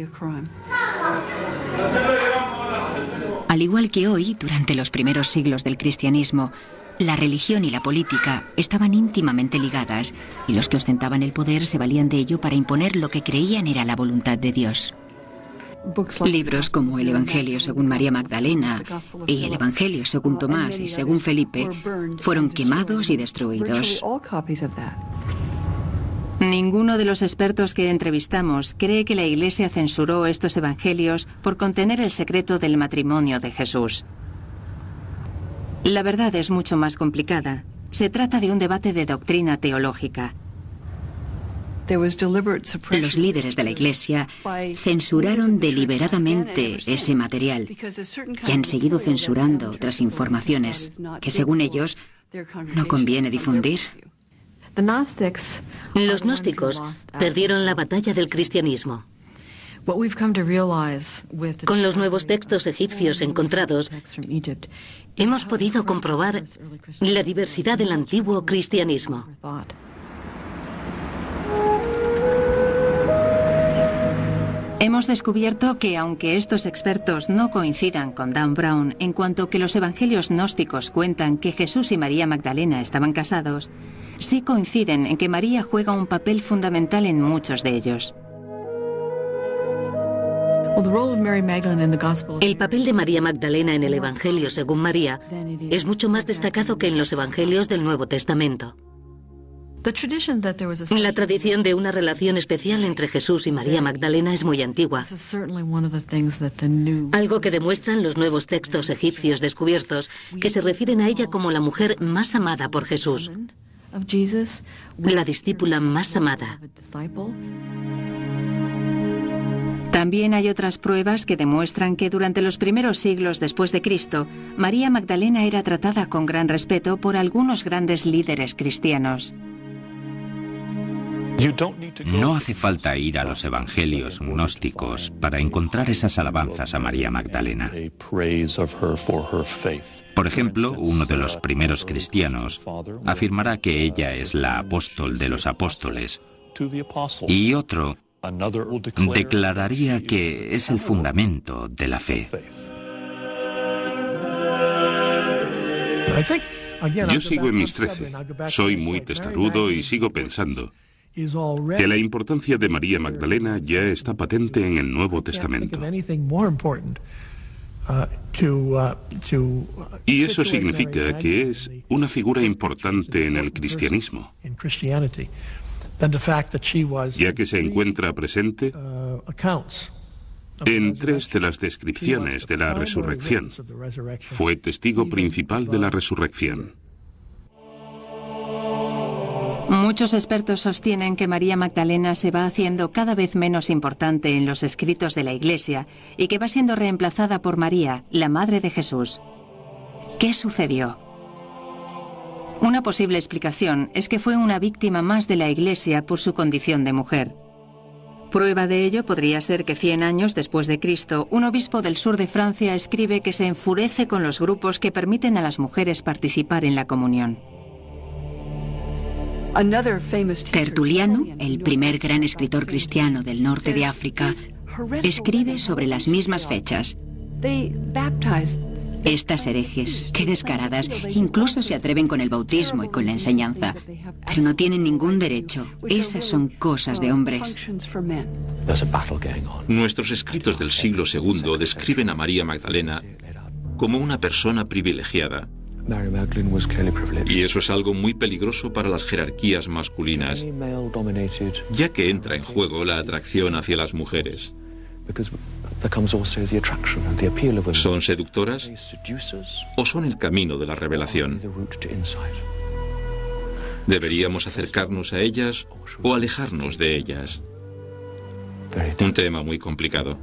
Al igual que hoy, durante los primeros siglos del cristianismo, la religión y la política estaban íntimamente ligadas, y los que ostentaban el poder se valían de ello para imponer lo que creían era la voluntad de Dios. Libros como el Evangelio según María Magdalena y el Evangelio según Tomás y según Felipe fueron quemados y destruidos. Ninguno de los expertos que entrevistamos cree que la Iglesia censuró estos evangelios por contener el secreto del matrimonio de Jesús. La verdad es mucho más complicada. Se trata de un debate de doctrina teológica. Los líderes de la Iglesia censuraron deliberadamente ese material y han seguido censurando otras informaciones que, según ellos, no conviene difundir. Los gnósticos perdieron la batalla del cristianismo. Con los nuevos textos egipcios encontrados, hemos podido comprobar la diversidad del antiguo cristianismo. Hemos descubierto que, aunque estos expertos no coincidan con Dan Brown en cuanto que los evangelios gnósticos cuentan que Jesús y María Magdalena estaban casados, sí coinciden en que María juega un papel fundamental en muchos de ellos. El papel de María Magdalena en el Evangelio según María es mucho más destacado que en los Evangelios del Nuevo Testamento. La tradición de una relación especial entre Jesús y María Magdalena es muy antigua. Algo que demuestran los nuevos textos egipcios descubiertos, que se refieren a ella como la mujer más amada por Jesús, la discípula más amada. También hay otras pruebas que demuestran que durante los primeros siglos después de Cristo, María Magdalena era tratada con gran respeto por algunos grandes líderes cristianos. No hace falta ir a los evangelios gnósticos para encontrar esas alabanzas a María Magdalena. Por ejemplo, uno de los primeros cristianos afirmará que ella es la apóstol de los apóstoles, y otro declararía que es el fundamento de la fe. Yo sigo en mis trece. Soy muy testarudo y sigo pensando que la importancia de María Magdalena ya está patente en el Nuevo Testamento. Y eso significa que es una figura importante en el cristianismo, ya que se encuentra presente en tres de las descripciones de la resurrección. Fue testigo principal de la resurrección. Muchos expertos sostienen que María Magdalena se va haciendo cada vez menos importante en los escritos de la Iglesia y que va siendo reemplazada por María, la Madre de Jesús. ¿Qué sucedió? Una posible explicación es que fue una víctima más de la Iglesia por su condición de mujer. Prueba de ello podría ser que cien años después de Cristo, un obispo del sur de Francia escribe que se enfurece con los grupos que permiten a las mujeres participar en la comunión. Tertuliano, el primer gran escritor cristiano del norte de África, escribe sobre las mismas fechas. Estas herejes, qué descaradas, incluso se atreven con el bautismo y con la enseñanza, pero no tienen ningún derecho. Esas son cosas de hombres. Nuestros escritos del siglo segundo describen a María Magdalena como una persona privilegiada. Y eso es algo muy peligroso para las jerarquías masculinas, ya que entra en juego la atracción hacia las mujeres. ¿Son seductoras o son el camino de la revelación? ¿Deberíamos acercarnos a ellas o alejarnos de ellas? Un tema muy complicado.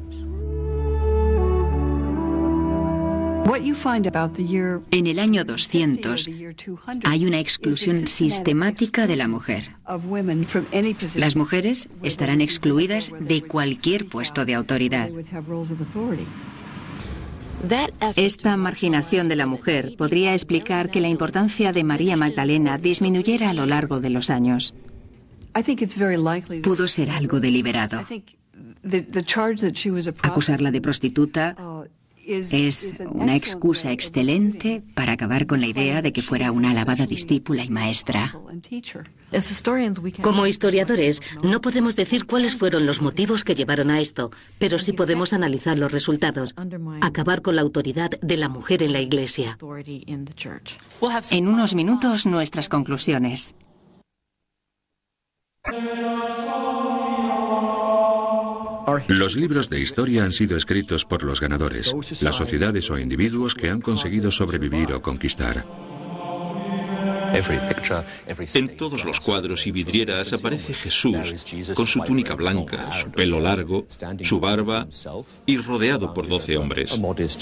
En el año doscientos hay una exclusión sistemática de la mujer. Las mujeres estarán excluidas de cualquier puesto de autoridad. Esta marginación de la mujer podría explicar que la importancia de María Magdalena disminuyera a lo largo de los años. Pudo ser algo deliberado. Acusarla de prostituta es una excusa excelente para acabar con la idea de que fuera una alabada discípula y maestra. Como historiadores, no podemos decir cuáles fueron los motivos que llevaron a esto, pero sí podemos analizar los resultados. Acabar con la autoridad de la mujer en la Iglesia. En unos minutos, nuestras conclusiones. Los libros de historia han sido escritos por los ganadores, las sociedades o individuos que han conseguido sobrevivir o conquistar. En todos los cuadros y vidrieras aparece Jesús con su túnica blanca, su pelo largo, su barba y rodeado por doce hombres.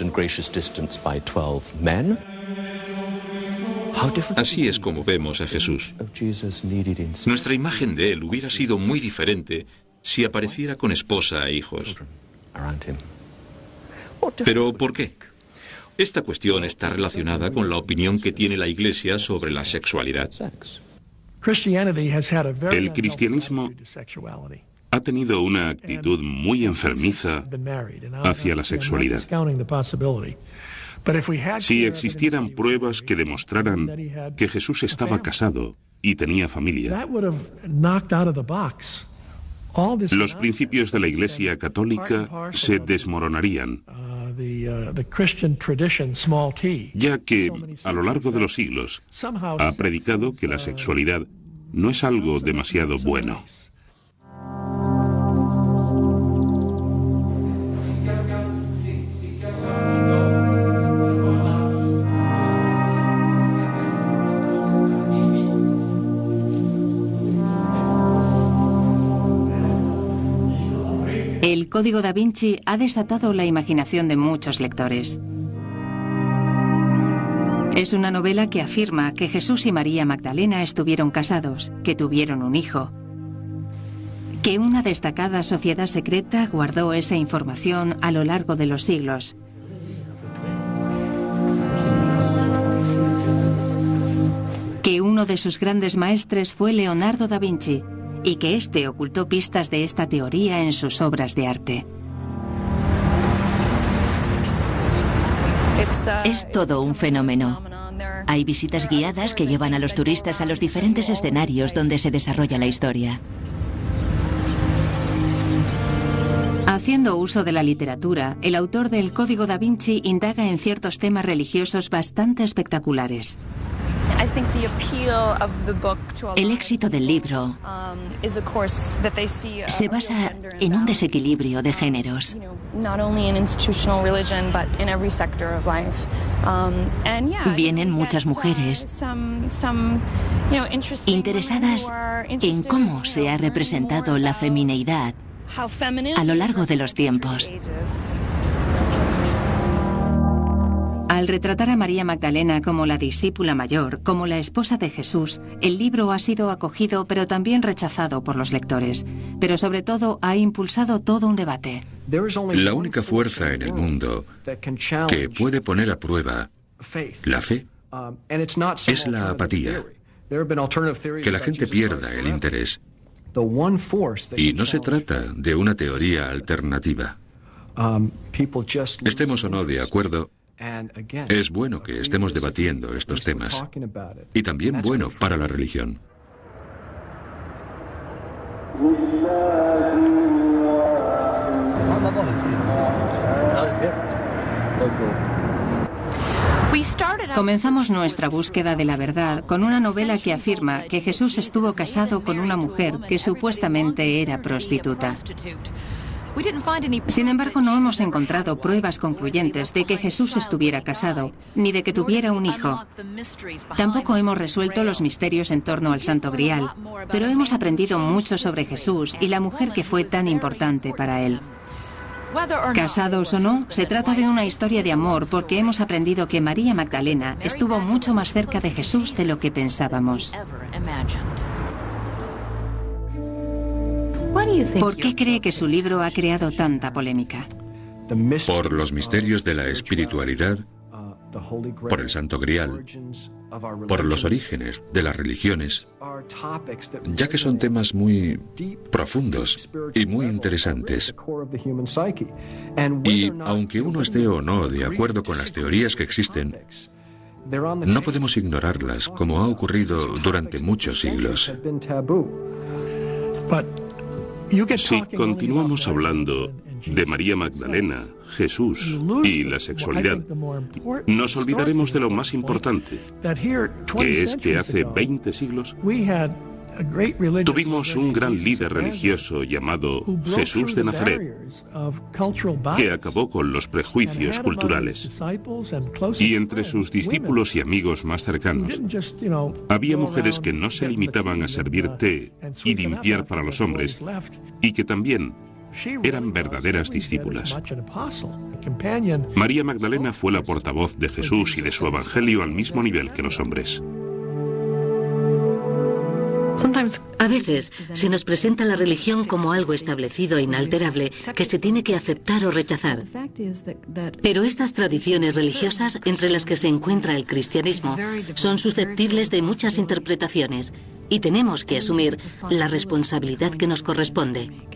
Así es como vemos a Jesús. Nuestra imagen de él hubiera sido muy diferente si apareciera con esposa e hijos. ¿Pero por qué? Esta cuestión está relacionada con la opinión que tiene la Iglesia sobre la sexualidad. El cristianismo ha tenido una actitud muy enfermiza hacia la sexualidad. Si existieran pruebas que demostraran que Jesús estaba casado y tenía familia, los principios de la Iglesia católica se desmoronarían, ya que a lo largo de los siglos ha predicado que la sexualidad no es algo demasiado bueno. El Código da Vinci ha desatado la imaginación de muchos lectores. Es una novela que afirma que Jesús y María Magdalena estuvieron casados, que tuvieron un hijo, que una destacada sociedad secreta guardó esa información a lo largo de los siglos. Que uno de sus grandes maestres fue Leonardo da Vinci y que éste ocultó pistas de esta teoría en sus obras de arte. Es todo un fenómeno. Hay visitas guiadas que llevan a los turistas a los diferentes escenarios donde se desarrolla la historia. Haciendo uso de la literatura, el autor del Código da Vinci indaga en ciertos temas religiosos bastante espectaculares. El éxito del libro se basa en un desequilibrio de géneros. Vienen muchas mujeres interesadas en cómo se ha representado la femineidad a lo largo de los tiempos. Al retratar a María Magdalena como la discípula mayor, como la esposa de Jesús, el libro ha sido acogido pero también rechazado por los lectores. Pero sobre todo ha impulsado todo un debate. La única fuerza en el mundo que puede poner a prueba la fe es la apatía, que la gente pierda el interés. Y no se trata de una teoría alternativa. Estemos o no de acuerdo, es bueno que estemos debatiendo estos temas, y también bueno para la religión. Comenzamos nuestra búsqueda de la verdad con una novela que afirma que Jesús estuvo casado con una mujer que supuestamente era prostituta. Sin embargo, no hemos encontrado pruebas concluyentes de que Jesús estuviera casado, ni de que tuviera un hijo. Tampoco hemos resuelto los misterios en torno al Santo Grial, pero hemos aprendido mucho sobre Jesús y la mujer que fue tan importante para él. Casados o no, se trata de una historia de amor porque hemos aprendido que María Magdalena estuvo mucho más cerca de Jesús de lo que pensábamos. ¿Por qué cree que su libro ha creado tanta polémica? Por los misterios de la espiritualidad, por el Santo Grial, por los orígenes de las religiones, ya que son temas muy profundos y muy interesantes. Y aunque uno esté o no de acuerdo con las teorías que existen, no podemos ignorarlas como ha ocurrido durante muchos siglos. Si continuamos hablando de María Magdalena, Jesús y la sexualidad, nos olvidaremos de lo más importante, que es que hace veinte siglos tuvimos un gran líder religioso llamado Jesús de Nazaret, que acabó con los prejuicios culturales. Y entre sus discípulos y amigos más cercanos, había mujeres que no se limitaban a servir té y limpiar para los hombres, y que también eran verdaderas discípulas. María Magdalena fue la portavoz de Jesús y de su evangelio al mismo nivel que los hombres. A veces se nos presenta la religión como algo establecido e inalterable que se tiene que aceptar o rechazar. Pero estas tradiciones religiosas, entre las que se encuentra el cristianismo, son susceptibles de muchas interpretaciones y tenemos que asumir la responsabilidad que nos corresponde.